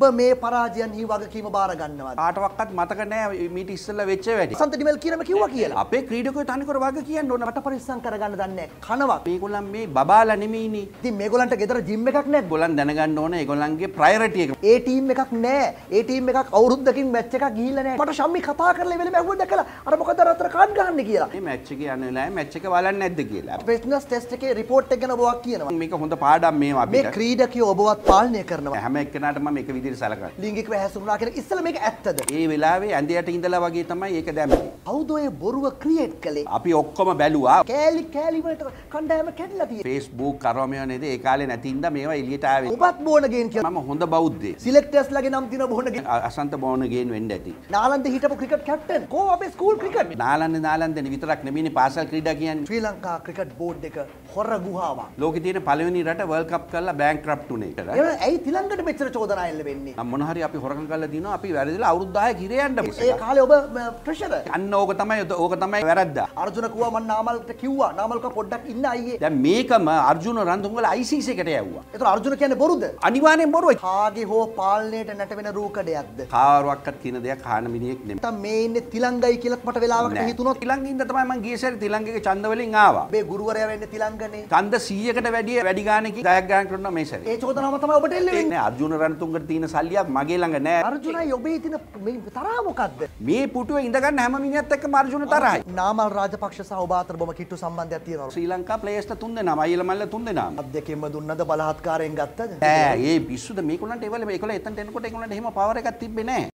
ඔබ මේ පරාජයන්හි වගකීම බාර ගන්නවද? කාටවත් මතක නැහැ මීට ඉස්සෙල්ලා වෙච්ච වැඩි. අසන්ත ඩිමෙල් කියනම කිව්වා කියලා. අපේ ක්‍රීඩකයෝ තනිකර වග කියන්න ඕන. රට පරිස්සම් කරගන්න දන්නේ කනවා. මේගොල්ලන් මේ බබාලා නෙමෙයිනේ. ඉතින් මේගොල්ලන්ට ගෙදර ජිම් එකක් නැද්ද? ඒගොල්ලන් දැනගන්න ඕන ඒගොල්ලන්ගේ ප්‍රයොරිටි එක. ඒ ටීම් එකක් නැහැ. ඒ ටීම් එකක් අවුරුද්දකින් මැච් එකක් ගිහිල්ලා නැහැ. මට ෂම්මි කතා කරලා වෙලෙම ඇහුවා දැකලා අර මොකද අතර කාඩ් ගහන්නේ කියලා. මේ මැච් එකේ යන වෙලාවේ මැච් එක බලන්නේ නැද්ද කියලා. ෆිට්නස් ටෙස්ට් එකේ රිපෝට් එක ගැන ඔබ කියනවා. මේක හොඳ පාඩම් මේවා අපිට. මේ ක්‍රීඩකයෝ ඔබවත් පාලනය කරනවා. හැම එක්කෙනාටම මේක විදිහට සලකනවා. ලිංගිකව හැසිරුණා කියන ඉස්සෙල්ලා මේක ඇත්තද? ඒ වෙලාවේ ඇඳයට ඉඳලා වගේ තමයි ඒක දැම්මේ. කවුද ඔය බොරුව ක්‍රියේට් කළේ? අපි ඔක්කොම බැලුවා. කෑලි වලට කණ්ඩායම කැඩලා තියෙනවා. Facebook කරවමියෝ නේද ඒ කාලේ නැති ඉඳ මේවා එළියට ආවේ. ඔබත් බෝනගේන් කියලා. මම හොඳ බෞද්ධයෙක්. සිලෙක්ටර්ස්ලාගේ නම් තියෙන බෝනගේන්. අසන්ත බෝනගේන් වෙන්න ඇති. නාලන්ද හිටපු ක්‍රිකට් කැප්ටන්. කෝ අපේ ස්කූල් ක්‍රිකට්. නාලන්ද විතරක් නෙමෙයිනේ පාසල් ක්‍රීඩා කියන්නේ. ශ්‍රී ලංකා ක්‍රිකට් බෝඩ් එක හොර ගුහාවක්. ලෝකේ තියෙන පළවෙනි රට වර්ල්ඩ් කප් කරලා බෑන්ක්‍රප්ට් උනේ. ඒක ඇයි තිලංගට මෙච්චර චෝදනා එල්ල වෙන්නේ? මොන හරි අපි හොරකම් කරලා දිනවා අපි වැරදිලා අවුරුදු 10 කිරේ යන්න ඒ කාලේ ඔබ ප්‍රෙෂර්. අන්න ඕක තමයි වැරද්ද. අර්ජුන කිව්වා මම නාමල්ට කිව්වා. නාමල්ක පොඩ්ඩක් ඉන්න අයියේ. දැන් මේකම අර්ජුන රන්තුංගල ICC එකට යවුවා. ඒතර අර්ජුන කියන්නේ බොරුද? අනිවාර්යෙන් බොරුයි. කාගේ හෝ පාලනයට නැටවෙන රූකඩයක්ද? කාරුවක්වත් කියන දෙයක් අහන මිනිහෙක් නෙමෙයි. නැත්නම් මේ ඉන්නේ තිලංගයි කියලාත් මට වෙලාවකට හිතුණොත් තිලංගින්ද තමයි මං ගිය සැරේ තිලංගගේ ඡන්ද වලින් ආවා. මේ ගුරුවරයා වෙන්නේ තිලංගනේ. ඡන්ද 100කට වැඩි ගානකින් ජයග්‍රහණ කරනවා මේ සැරේ. ඒ චෝදනාව තමයි ඔබට එල්ල වෙන්නේ. නෑ අර්ජුන රන්තුංගට තියෙන සල්ලියක් මගේ ළඟ නෑ. අර්ජුනයි ඔබේ තියෙන මේ තරහ මොකද්ද? මේ පුටුවේ ඉඳ ගන්න හැම මිනිහත් එක්කම අර්ජුන තරහයි. නාමල් රාජපක්ෂ සහ ඔබ අතර බොම කිට්ටු සම්බන්ධයක් තියෙනවා. ශ්‍රී ලංකා ප්ලේයර්ස්ලා 3 දෙනාම අයියලා මල්ල 3 දෙනාම. අත් දෙකෙන්ම දුන්නද බලහත්කාරයෙන් ගත්තද? නෑ ඒ පිස්සුද මේගොල්ලන්ට ඒගොල්ලෝ එතනට එනකොට ඒගොල්ලන්ට එහෙම පවර් එකක් තිබ්බේ නෑ.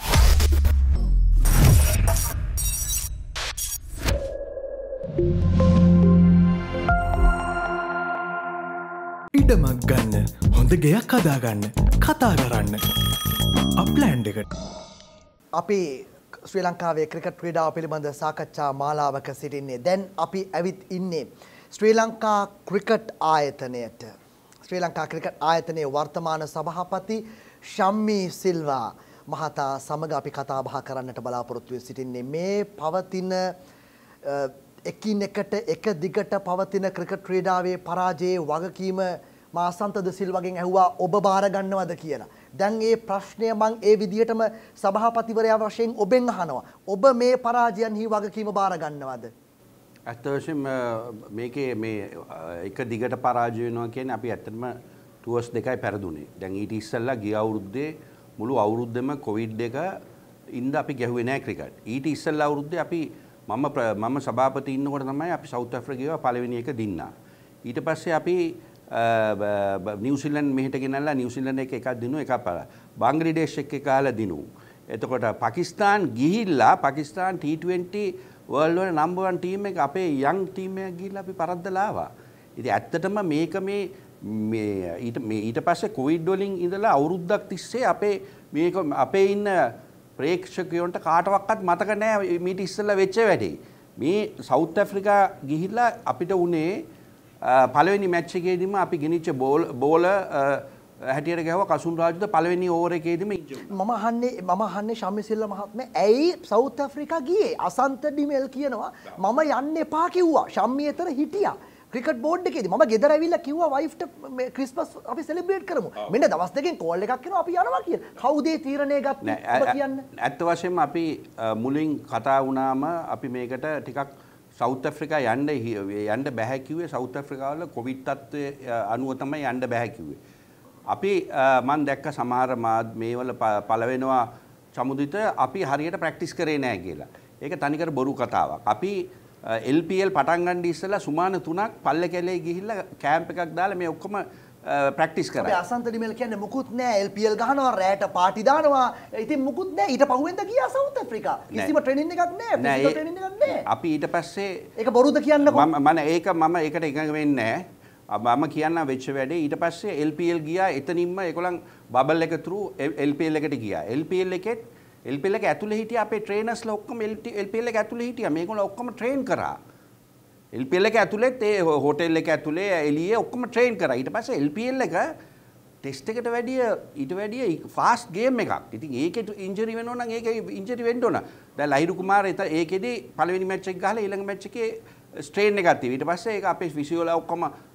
ඉඩමක් ගන්න හොඳ ගෙයක් හදාගන්න කතා කරන්න අප්ලෑන්ඩ් එකට. අපි ශ්‍රී ලංකාවේ ක්‍රිකට් ක්‍රීඩාව පිළිබඳ සාකච්ඡා මාලාවක සිටින්නේ. දැන් අපි ඇවිත් ඉන්නේ ශ්‍රී ලංකා ක්‍රිකට් ආයතනයට. ශ්‍රී ලංකා ක්‍රිකට් ආයතනයේ වර්තමාන සභාපති ශම්මි සිල්වා මහතා සමග අපි කතා බහ කරන්නට බලාපොරොත්තු වෙ සිටින්නේ. මේ පවතින එකිනෙකට එක දිගට පවතින ක්‍රිකට් ක්‍රීඩාවේ පරාජයේ වගකීම මා අසන්ත ද සිල්වාගෙන් ඇහුවා ඔබ බාර ගන්නවද කියලා. දැන් ඒ ප්‍රශ්නය මං ඒ විදිහටම සභාපතිවරයා වශයෙන් ඔබෙන් අහනවා. ඔබ මේ පරාජයන්හි වගකීම බාර ගන්නවද? ඇත්ත වශයෙන්ම මේකේ මේ එක දිගට පරාජය වෙනවා කියන්නේ අපි ඇත්තටම ටුවර්ස් දෙකයි පෙරදුනේ. දැන් ඊට ඉස්සෙල්ලා ගිය අවුරුද්දේ මුළු අවුරුද්දෙම කොවිඩ් එක ඉඳ අපි ගැහුවේ නැහැ ක්‍රිකට්. ඊට ඉස්සෙල්ලා අවුරුද්දේ අපි මම සභාපති ඉන්නකොට තමයි අපි සවුත් ඇෆ්‍රිකාව පළවෙනි එක දින්නා. ඊට පස්සේ අපි නිව්සීලන්ත මෙහෙට ගෙනල්ලා නිව්සීලන්ත එකක් දිනුවා එකක් පාලා. බංග්ලාදේශ එක කාලා දිනුවා. එතකොට පාකිස්තාන් ගිහිල්ලා පාකිස්තාන් T20 වර්ල්ඩ් වල නම්බර් 1 ටීම් එක අපේ යං ටීම් එක ගිහිල්ලා අපි පරද්දලා ආවා. ඉතින් ඇත්තටම මේක ඊට පස්සේ කොවිඩ් වලින් ඉඳලා අවුරුද්දක් තිස්සේ අපේ ඉන්න ප්‍රේක්ෂකයන්ට කාටවත් මතක නැහැ මීට ඉස්සෙල්ලා වෙච්ච වැඩේ. මේ සවුත් ඇෆ්‍රිකා ගිහිල්ලා අපිට උනේ පළවෙනි මැච් එකේදීම අපි ගෙනිච්ච බෝල හැටියට ගැහුවා කසුන් රාජුද පළවෙනි ඕවර් එකේදීම ඉන්ජුරි. මම අහන්නේ ශම්මි සිල්වා මහත්මයා ඇයි සවුත් ඇෆ්‍රිකා ගියේ? අසන්ත ඩිමෙල් කියනවා මම යන්න එපා කිව්වා. ශම්මි එතන හිටියා. ක්‍රිකට් බෝඩ් එකේදී මම ගෙදර ඇවිල්ලා කිව්වා වයිෆ්ට ක්‍රිස්මස් අපි සෙලිබ්‍රේට් කරමු. මෙන්න දවස් දෙකෙන් කෝල් එකක් එනවා අපි යනවා කියලා. කවුද ඒ තීරණය ගත්තේ? ඔබ කියන්න. ඇත්ත වශයෙන්ම අපි මුලින් කතා වුණාම අපි මේකට ටිකක් සවුත් ඇෆ්‍රිකා යන්න බැහැ කිව්වේ සවුත් ඇෆ්‍රිකාවල කොවිඩ් තත්ත්වය අනුව තමයි යන්න බැහැ කිව්වේ. අපි මම දැක්ක සමහර මේවල පළවෙනවා සමුදිත අපි හරියට ප්‍රැක්ටිස් කරේ නැහැ කියලා. ඒක තනිකර බොරු කතාවක්. අපි LPL පටන් ගන්න ඉස්සෙල්ලා සුමාන 3ක් පල්ලේ කැලේ ගිහිල්ලා කැම්ප් එකක් දාලා මේ ඔක්කොම ප්‍රැක්ටිස් කරා. අපි අසන්ත ඩිමෙල් කියන්නේ මුකුත් නැහැ LPL ගහනවා රැට පාටි දානවා. ඉතින් මුකුත් නැහැ. ඊට පහුවෙන්ද ගියා සවුත් ඇෆ්‍රිකා. කිසිම ට්‍රේනින් එකක් නැහැ. ෆිසිකල් ට්‍රේනින් එකක් නැහැ. අපි ඊට පස්සේ ඒක බොරුද කියන්නකෝ. මම ඒකට එකඟ වෙන්නේ නැහැ. මම කියන්න වෙච්ච වැඩේ ඊට පස්සේ LPL ගියා එතනින්ම ඒගොල්ලන් බබල් එක through LPL එකට ගියා. LPL එක ඇතුලේ හිටියා අපේ ට්‍රේනර්ස්ලා ඔක්කොම LPL එක ඇතුලේ හිටියා. මේගොල්ලෝ ඔක්කොම ට්‍රේන් කරා. LPL එක ඇතුලේත් ඒ හෝටල් එක ඇතුලේ එළියේ ඔක්කොම ට්‍රේන් කරා. ඊට පස්සේ LPL එක ටෙස්ට් එකට ඊට වැඩිය ෆාස්ට් ගේම් එකක්. ඉතින් ඒකේ ඉන්ජරි වෙනවා නම් ඒකේ ඉන්ජරි වෙන්න ඕන. දැන් ලහිරු කුමාර ඒකෙදි පළවෙනි මැච් එක ගහලා ඊළඟ මැච් එකේ ස්ට්‍රේන් එකක් තිබ්බා. ඊට පස්සේ ඒක අපේ ෆිසියෝලා ඔක්කොම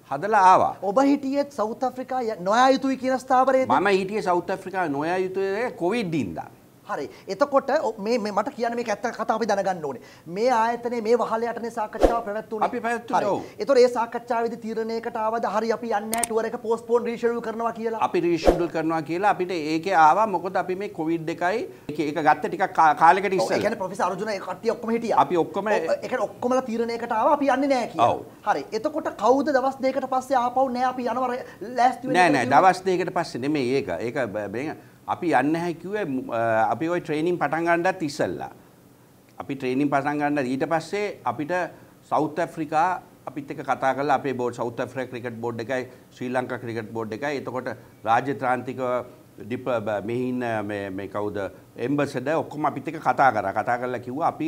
හදලා ආවා. ඔබ හිටියෙත් සවුත් ආෆ්‍රිකා නොයා යුතුයි කියන ස්ථාවරයේද? මම හිටියේ සවුත් ආෆ්‍රිකා නොයා යුතුයි කොවිඩ් ඉඳලා. හරි. එතකොට මේ මට කියන්න මේක ඇත්ත කතාව අපි දැනගන්න ඕනේ. මේ ආයතනයේ මේ වහල යටනේ සාකච්ඡාව පැවැත්වුණේ. අපි පැවැත්වුවා. ඔව්. ඒතකොට ඒ සාකච්ඡාවේදී තීරණයකට ආවද හරි අපි යන්නේ නැහැ ටුවර් එක පෝස්ට්පෝන් රීෂෙඩියුල් කරනවා කියලා? අපි රීෂෙඩියුල් කරනවා කියලා අපිට ඒකේ ආවා. මොකද අපි මේ කොවිඩ් එකයි ඒක ගත්ත ටිකක් කාලයකට ඉස්සෙල්ලා. ඒ කියන්නේ ප්‍රොෆෙසර් අර්ජුන ඒ කට්ටිය ඔක්කොම හිටියා. අපි ඔක්කොම ඒ කියන්නේ ඔක්කොමලා තීරණයකට ආවා අපි යන්නේ නැහැ කියලා. හරි. එතකොට කවුද දවස් දෙකකට පස්සේ ආපහු නෑ අපි යනවා ලෑස්ති වෙන්නේ? නෑ දවස් දෙකකට පස්සේ නෙමෙයි ඒක. ඒක අපි යන්නේ නැහැ කිව්වේ අපි ওই ට්‍රේනින් පටන් ගන්නත් ඉස්සෙල්ලා. අපි ට්‍රේනින් පටන් ගන්න ඊට පස්සේ අපිට සවුත් ආෆ්‍රිකා අපිත් එක්ක කතා කරලා අපේ board south Africa cricket board එකයි ශ්‍රී ලංකා ක්‍රිකට් බෝඩ් එකයි එතකොට රාජ්‍යත්‍රාන්තික මෙහින් මේ කවුද එම්බැසඩර් ඔක්කොම අපිත් එක්ක කතා කරා. කතා කරලා කිව්වා අපි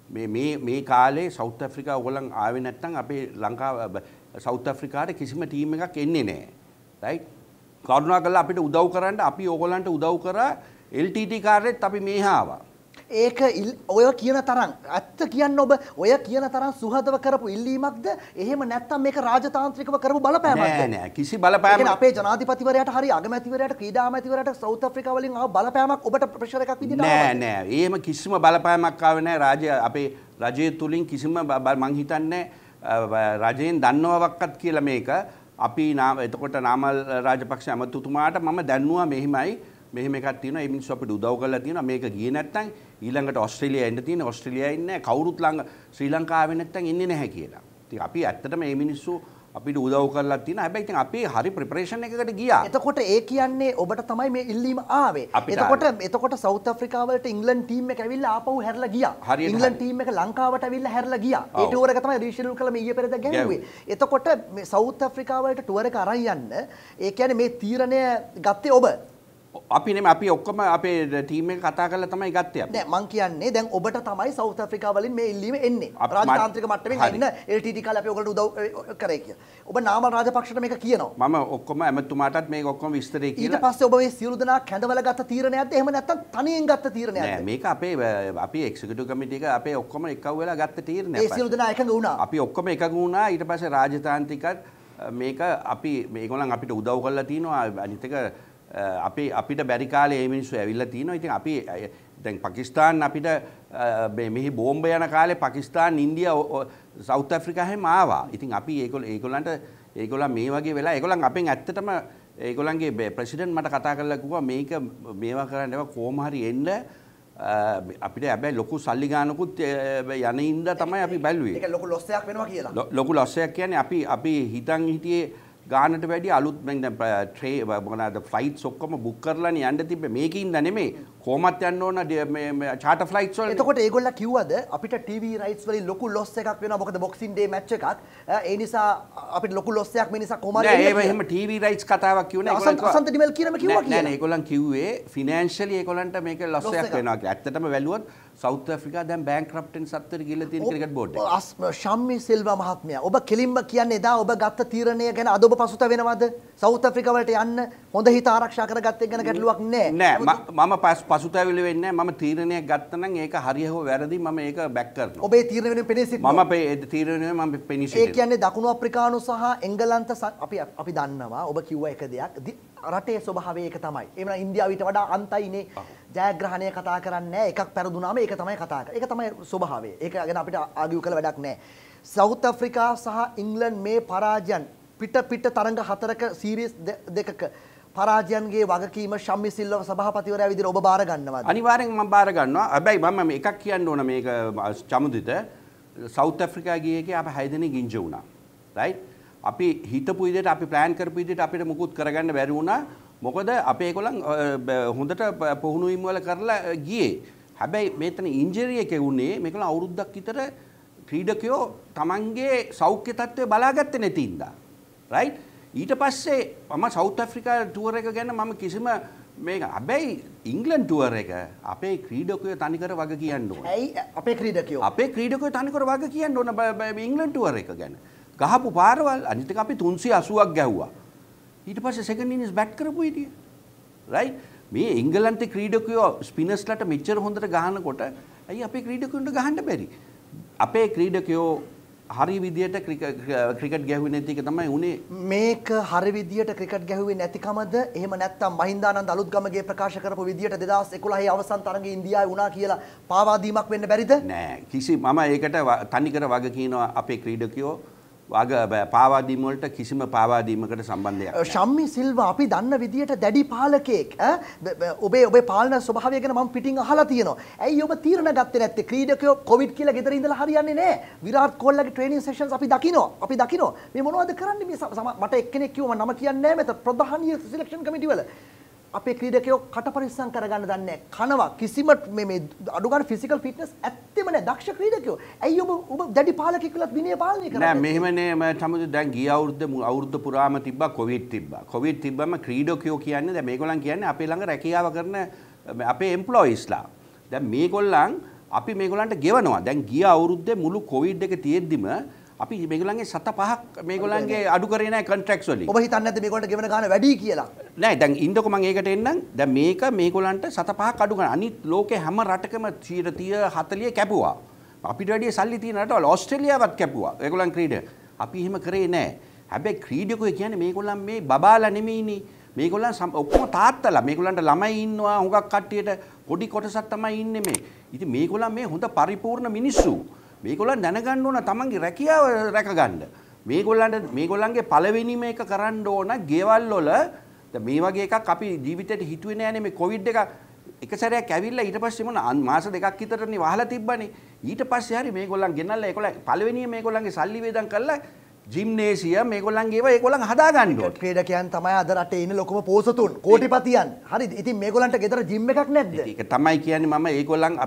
මේ කාලේ සවුත් ආෆ්‍රිකා ඕගොල්ලන් ආවේ නැත්නම් අපේ ලංකාව සවුත් ආෆ්‍රිකාට කිසිම ටීම් එකක් එන්නේ නැහැ. රයිට්? කරුණාකරලා අපිට උදව් කරන්න අපි ඕගොල්ලන්ට උදව් කරා LTT කාර්යෙත් අපි මේහා ආවා. ඒක ඔය කියන තරම් ඇත්ත කියන්න ඔබ ඔය කියන තරම් සුහදව කරපු ඉල්ලීමක්ද එහෙම නැත්නම් මේක රාජතාන්ත්‍රිකව කරපු බලපෑමක්ද? නෑ කිසි බලපෑමක්. අපේ ජනාධිපතිවරයාට හරි අගමැතිවරයාට ක්‍රීඩා අමාත්‍යවරයාට සවුත් ආෆ්‍රිකාව වලින් ආව බලපෑමක් ඔබට ප්‍රෙෂර් එකක් විදිහට ආවද? නෑ. එහෙම කිසිම බලපෑමක් ආවේ නෑ අපේ රජය තුලින් කිසිම මං හිතන්නේ රජයෙන් දන්නවක්වත් කියලා මේක අපි එතකොට නාමල් රාජපක්ෂ අමතුතුමාට මම දැන්නුවා මෙහෙම එකක් තියෙනවා ඒ මිනිස්සු අපිට උදව් කරලා තියෙනවා මේක ගියේ නැත්නම් ඊළඟට ඕස්ට්‍රේලියාව එන්න තියෙන ඕස්ට්‍රේලියාව ඉන්නේ කවුරුත් ශ්‍රී ලංකාවේ නැත්නම් ඉන්නේ නැහැ කියලා. ඉතින් අපි ඇත්තටම මේ මිනිස්සු අපිට උදව් කරලා තියෙනවා. හැබැයි ඉතින් අපි හරි ප්‍රිපරේෂන් එකකට ගියා. එතකොට ඒ කියන්නේ ඔබට තමයි මේ ඉල්ලීම ආවේ. එතකොට සවුත් ආෆ්‍රිකාව වලට ඉංග්ලන්ඩ් ටීම් එක ඇවිල්ලා ආපහු හැරලා ගියා. ඉංග්ලන්ඩ් ටීම් එක ලංකාවට ඇවිල්ලා හැරලා ගියා. ඒ ටුවර් එක තමයි රීෂෙඩියුල් කළා මේ ඊයේ පෙරේද ගැහුවේ. එතකොට මේ සවුත් ආෆ්‍රිකාව වලට ටුවර් එක අරන් යන්න ඒ කියන්නේ මේ තීරණය ගත්තේ ඔබ. අපි ඔක්කොම අපේ ටීම් එක කතා කරලා තමයි ගත්තේ අපි. නෑ මං කියන්නේ දැන් ඔබට තමයි සවුත් ආෆ්‍රිකාව වලින් මේ ඉල්ලීම එන්නේ. රාජතාන්ත්‍රික මට්ටමින් එන්න LTT කාලේ අපි ඔයගොල්ලෝ උදව් කරේ කියලා. ඔබ නාමල් රාජපක්ෂට මේක කියනවා. මම ඔක්කොම ඇමතුමාටත් මේක ඔක්කොම විස්තරේ කියලා. ඊට පස්සේ ඔබ මේ සියලු දෙනා කැඳවල ගත්ත තීරණයක්ද එහෙම නැත්නම් තනියෙන් ගත්ත තීරණයක්ද? නෑ මේක අපි එක්සිකියුටිව් කමිටු එක අපේ ඔක්කොම එකව වෙලා ගත්ත තීරණයක්. ඒ සියලු දෙනා එකඟ වුණා. අපි ඔක්කොම එකඟ වුණා. ඊට පස්සේ රාජතාන්ත්‍රිකත් මේක අපි මේගොල්ලන් අපිට උදව් කරලා තිනවා. අනිත් එක අපිට බැරි කාලේ මේ මිනිස්සු ඇවිල්ලා තිනවා. ඉතින් අපි දැන් පාකිස්තාන් අපිට මෙහි බෝම්බ යන කාලේ පාකිස්තාන් ඉන්දියා සවුත් ආෆ්‍රිකා හැම ආවා. ඉතින් අපි ඒගොල්ලන් මේ වගේ වෙලා ඒගොල්ලන් අපෙන් ඇත්තටම ඒගොල්ලන්ගේ ප්‍රෙසිඩන්ට් මට කතා කරලා කිව්වා මේක මේවා කරන්න ඒවා කොහොම හරි එන්න අපිට හැබැයි ලොකු සල්ලි ගානකුත් යන ඉඳ තමයි අපි බැලුවේ. ඒක ලොකු ලොස් එකක් වෙනවා කියලා. ලොකු ලොස් එකක් කියන්නේ අපි හිතන් හිටියේ ගානට වැඩි අලුත් මොකද ෆ්ලයිට්ස් ඔක්කොම බුක් කරලානේ යන්න තිබ්බේ මේකින්ද නෙමෙයි කොහොමත් යන්න ඕන චාටර් ෆ්ලයිට්ස් වල. එතකොට ඒගොල්ලෝ කිව්වද අපිට ටීවී රයිට්ස් වලින් ලොකු ලොස් එකක් වෙනවා මොකද බොක්සින් ඩේ මැච් එකක් ඒ නිසා අපිට ලොකු ලොස් එකක් මේ නිසා කොහොමද නෑ එහෙම ටීවී රයිට්ස් කතාවක් කිව්වේ නෑ ඒගොල්ලෝ අසන්ත ඩිමෙල් කියනම කිව්වා කියලා. නෑ ඒගොල්ලන් කිව්වේ ෆිනෑන්ෂියලි ඒගොල්ලන්ට මේක ලොස් එකක් වෙනවා කියලා. ඇත්තටම වැළුවොත් සවුත් ආෆ්‍රිකා දැන් බෑන්ක්‍රප්ට්ෙන් සත්තර ගිහලා තියෙන ක්‍රිකට් බෝඩ් එක. ශම්මි සිල්වා මහත්මයා ඔබ කෙලින්ම කියන්නේ එදා ඔබ ගත්ත තීරණය ගැන අද ඔබ පසුතැවෙනවද? සවුත් ආෆ්‍රිකාව වලට යන්න හොඳ හිත ආරක්ෂා කරගත්ත එක ගැන ගැටලුවක් නෑ. නෑ මම පසුතැවිලි වෙන්නේ නෑ. මම තීරණයක් ගත්තා නම් ඒක හරිය හෝ වැරදි මම ඒක බැක් කරනවා. ඔබේ තීරණය වෙනුවෙන් පෙනී සිටිනවා. මම තීරණය මම පෙනී සිටිනවා. ඒ කියන්නේ දකුණු අප්‍රිකානු සහ එංගලන්ත අපි දන්නවා ඔබ කිව්වා එක දෙයක් රටේ ස්වභාවය ඒක තමයි. ඒ වුණා ඉන්දියාව ඊට වඩා අන්තයිනේ. ජයග්‍රහණය කතා කරන්නේ නැහැ. එකක් පෙරදුනාම ඒක තමයි කතා කරන්නේ. ඒක තමයි ස්වභාවය. ඒක ගැන අපිට ආගියු කළ වැඩක් නැහැ. සවුත් ආෆ්‍රිකා සහ ඉංග්ලන්ඩ් මේ පරාජයන් පිට තරඟ 4ක සීරීස් දෙකක පරාජයන්ගේ වගකීම ශම්මි සිල්වා සභාපතිවරයා විදිහට ඔබ බාර ගන්නවද? අනිවාර්යෙන් මම බාර ගන්නවා. හැබැයි මම එකක් කියන්න ඕන මේක චමුදිත සවුත් ආෆ්‍රිකා ගියේ එකේ අපි 6 දෙනෙක් ඉන්ජර් වුණා. රයිට්? අපි හිතපු විදිහට අපි ප්ලෑන් කරපු විදිහට අපිට මුකුත් කරගන්න බැරි වුණා. මොකද අපේ ඒගොල්ලන් හොඳට පුහුණු වීම වල කරලා ගියේ. හැබැයි මෙතන ඉන්ජරි එක වුණේ මේගොල්ලන් අවුරුද්දක් විතර ක්‍රීඩකයෝ තමන්ගේ සෞඛ්‍ය තත්ත්වය බලාගත්තේ නැති ඉඳා. රයිට්? ඊට පස්සේ මම සවුත් ආෆ්‍රිකා ටුවර් එක ගැන මම කිසිම මේක හැබැයි ඉංග්ලන්ඩ් ටුවර් එක අපේ ක්‍රීඩකයෝ තනිකර වග කියන්න ඕන. ඇයි අපේ ක්‍රීඩකයෝ තනිකර වග කියන්න ඕන ඉංග්ලන්ඩ් ටුවර් එක ගැන. ගහපු පාරවල් අනිත් එක අපි 380ක් ගැහුවා. ඊට පස්සේ සෙකන්ඩ් ඉනිස් බැට් කරපු ඉතිය. රයිට්? මේ එංගලන්තේ ක්‍රීඩකයෝ ස්පිනර්ස්ලට මෙච්චර හොඳට ගහනකොට ඇයි අපේ ක්‍රීඩකයන්ට ගහන්න බැරි? අපේ ක්‍රීඩකයෝ හරි විදියට ක්‍රිකට් ගැහුවේ නැති එක තමයි උනේ. මේක හරි විදියට ක්‍රිකට් ගැහුවේ නැතිකමද එහෙම නැත්නම් මහින්දානන්ද අලුත්ගමගේ ප්‍රකාශ කරපු විදියට 2011 අවසන් තරඟේ ඉන්දියාවේ වුණා කියලා පාවා දීමක් වෙන්න බැරිද? නෑ කිසි මම ඒකට තනිකර වග කියනවා අපේ ක්‍රීඩකයෝ වග පාවා දීම වලට කිසිම පාවා දීමකට සම්බන්ධයක් නැහැ. ශම්මි සිල්වා අපි දන්න විදියට දැඩි පාලකයෙක් ඔබේ පාලන ස්වභාවය ගැන මම පිටින් අහලා තියෙනවා. ඇයි ඔබ තීරණ ගත්තේ නැත්තේ? ක්‍රීඩකයෝ කොවිඩ් කියලා ගෙදර ඉඳලා හරියන්නේ නැහැ. විරාට් කොහ්ලිගේ ට්‍රේනින් සෙෂන්ස් අපි දකිනවා. මේ මොනවද කරන්නේ මේ මට එක්කෙනෙක් කිව්වා මම නම කියන්නේ නැහැ මෙතන ප්‍රධානීය සිලෙක්ෂන් කමිටු වල. අපේ ක්‍රීඩකයෝ කට පරිස්සම් කරගන්න දන්නේ නැහැ. කනවා කිසිම මේ අඩු ගන්න ෆිසිකල් ෆිට්නස් ඇත්තෙම නැහැ. දක්ෂ ක්‍රීඩකයෝ. ඇයි ඔබ දැඩි පාලකයෙක් වෙලත් විනය පාලනය කරන්නේ? නෑ මෙහෙමනේ මම තමයි දැන් ගිය අවුරුද්ද පුරාම තිබ්බා කොවිඩ් තිබ්බා. කොවිඩ් තිබ්බම ක්‍රීඩකයෝ කියන්නේ දැන් මේගොල්ලන් කියන්නේ අපේ ළඟ රැකියාව කරන අපේ එම්ප්ලොයිස්ලා. දැන් මේගොල්ලන් අපි මේගොල්ලන්ට ගෙවනවා. දැන් ගිය අවුරුද්දේ මුළු කොවිඩ් එක තියෙද්දිම අපි මේගොල්ලන්ගේ 7-5ක් මේගොල්ලන්ගේ අඩු කරේ නැහැ කොන්ට්‍රැක්ට්ස් වලින්. ඔබ හිතන්නේ නැද්ද මේගොල්ලන්ට ගෙවන ගාණ වැඩි කියලා? නෑ දැන් ඉන්නකො මම ඒකට එන්නම්. දැන් මේක මේගොල්ලන්ට 7-5ක් අඩු කරන. අනිත් ලෝකේ හැම රටකම 30 40 කැපුවා. අපිට වැඩිය සල්ලි තියෙන රටවල ඕස්ට්‍රේලියාවත් කැපුවා. ඒගොල්ලන් ක්‍රීඩක. අපි එහෙම කරේ නෑ. හැබැයි ක්‍රීඩකයෝ කියන්නේ මේගොල්ලන් මේ බබාලා නෙමෙයිනේ. මේගොල්ලන් ඔක්කොම තාත්තලා. මේගොල්ලන්ට ළමයි ඉන්නවා. හුඟක් කට්ටියට පොඩි කොටසක් තමයි ඉන්නේ මේ. ඉතින් මේගොල්ලන් මේ හොඳ පරිපූර්ණ මිනිස්සු. මේගොල්ලන් දැනගන්න ඕන තමන්ගේ රැකියාව රැකගන්න. මේගොල්ලන්ගේ පළවෙනිම එක කරන්න ඕන ගෙවල් වල මේ වගේ එකක් අපි ජීවිතේට හිතුවේ නෑනේ මේ කොවිඩ් එක සැරයක් ඇවිල්ලා ඊට පස්සේ මොන මාස දෙකක් විතරනේ වහලා තිබ්බනේ. ඊට පස්සේ හරි මේගොල්ලන් ගෙනල්ලා ඒගොල්ලන් පළවෙනිම මේගොල්ලන්ගේ සල්ලි වේදම් කරලා ජිම්නේසියම් මේගොල්ලන්ගේ ඒවා ඒගොල්ලන් හදාගන්න ඕන. ක්‍රීඩකයන් තමයි අද රටේ ඉන්න ලොකුම පෝසතුන් කෝටිපතියන්. හරිද? ඉතින් මේගොල්ලන්ට ගෙදර ජිම් එකක් නැද්ද? ඒක තමයි කියන්නේ මම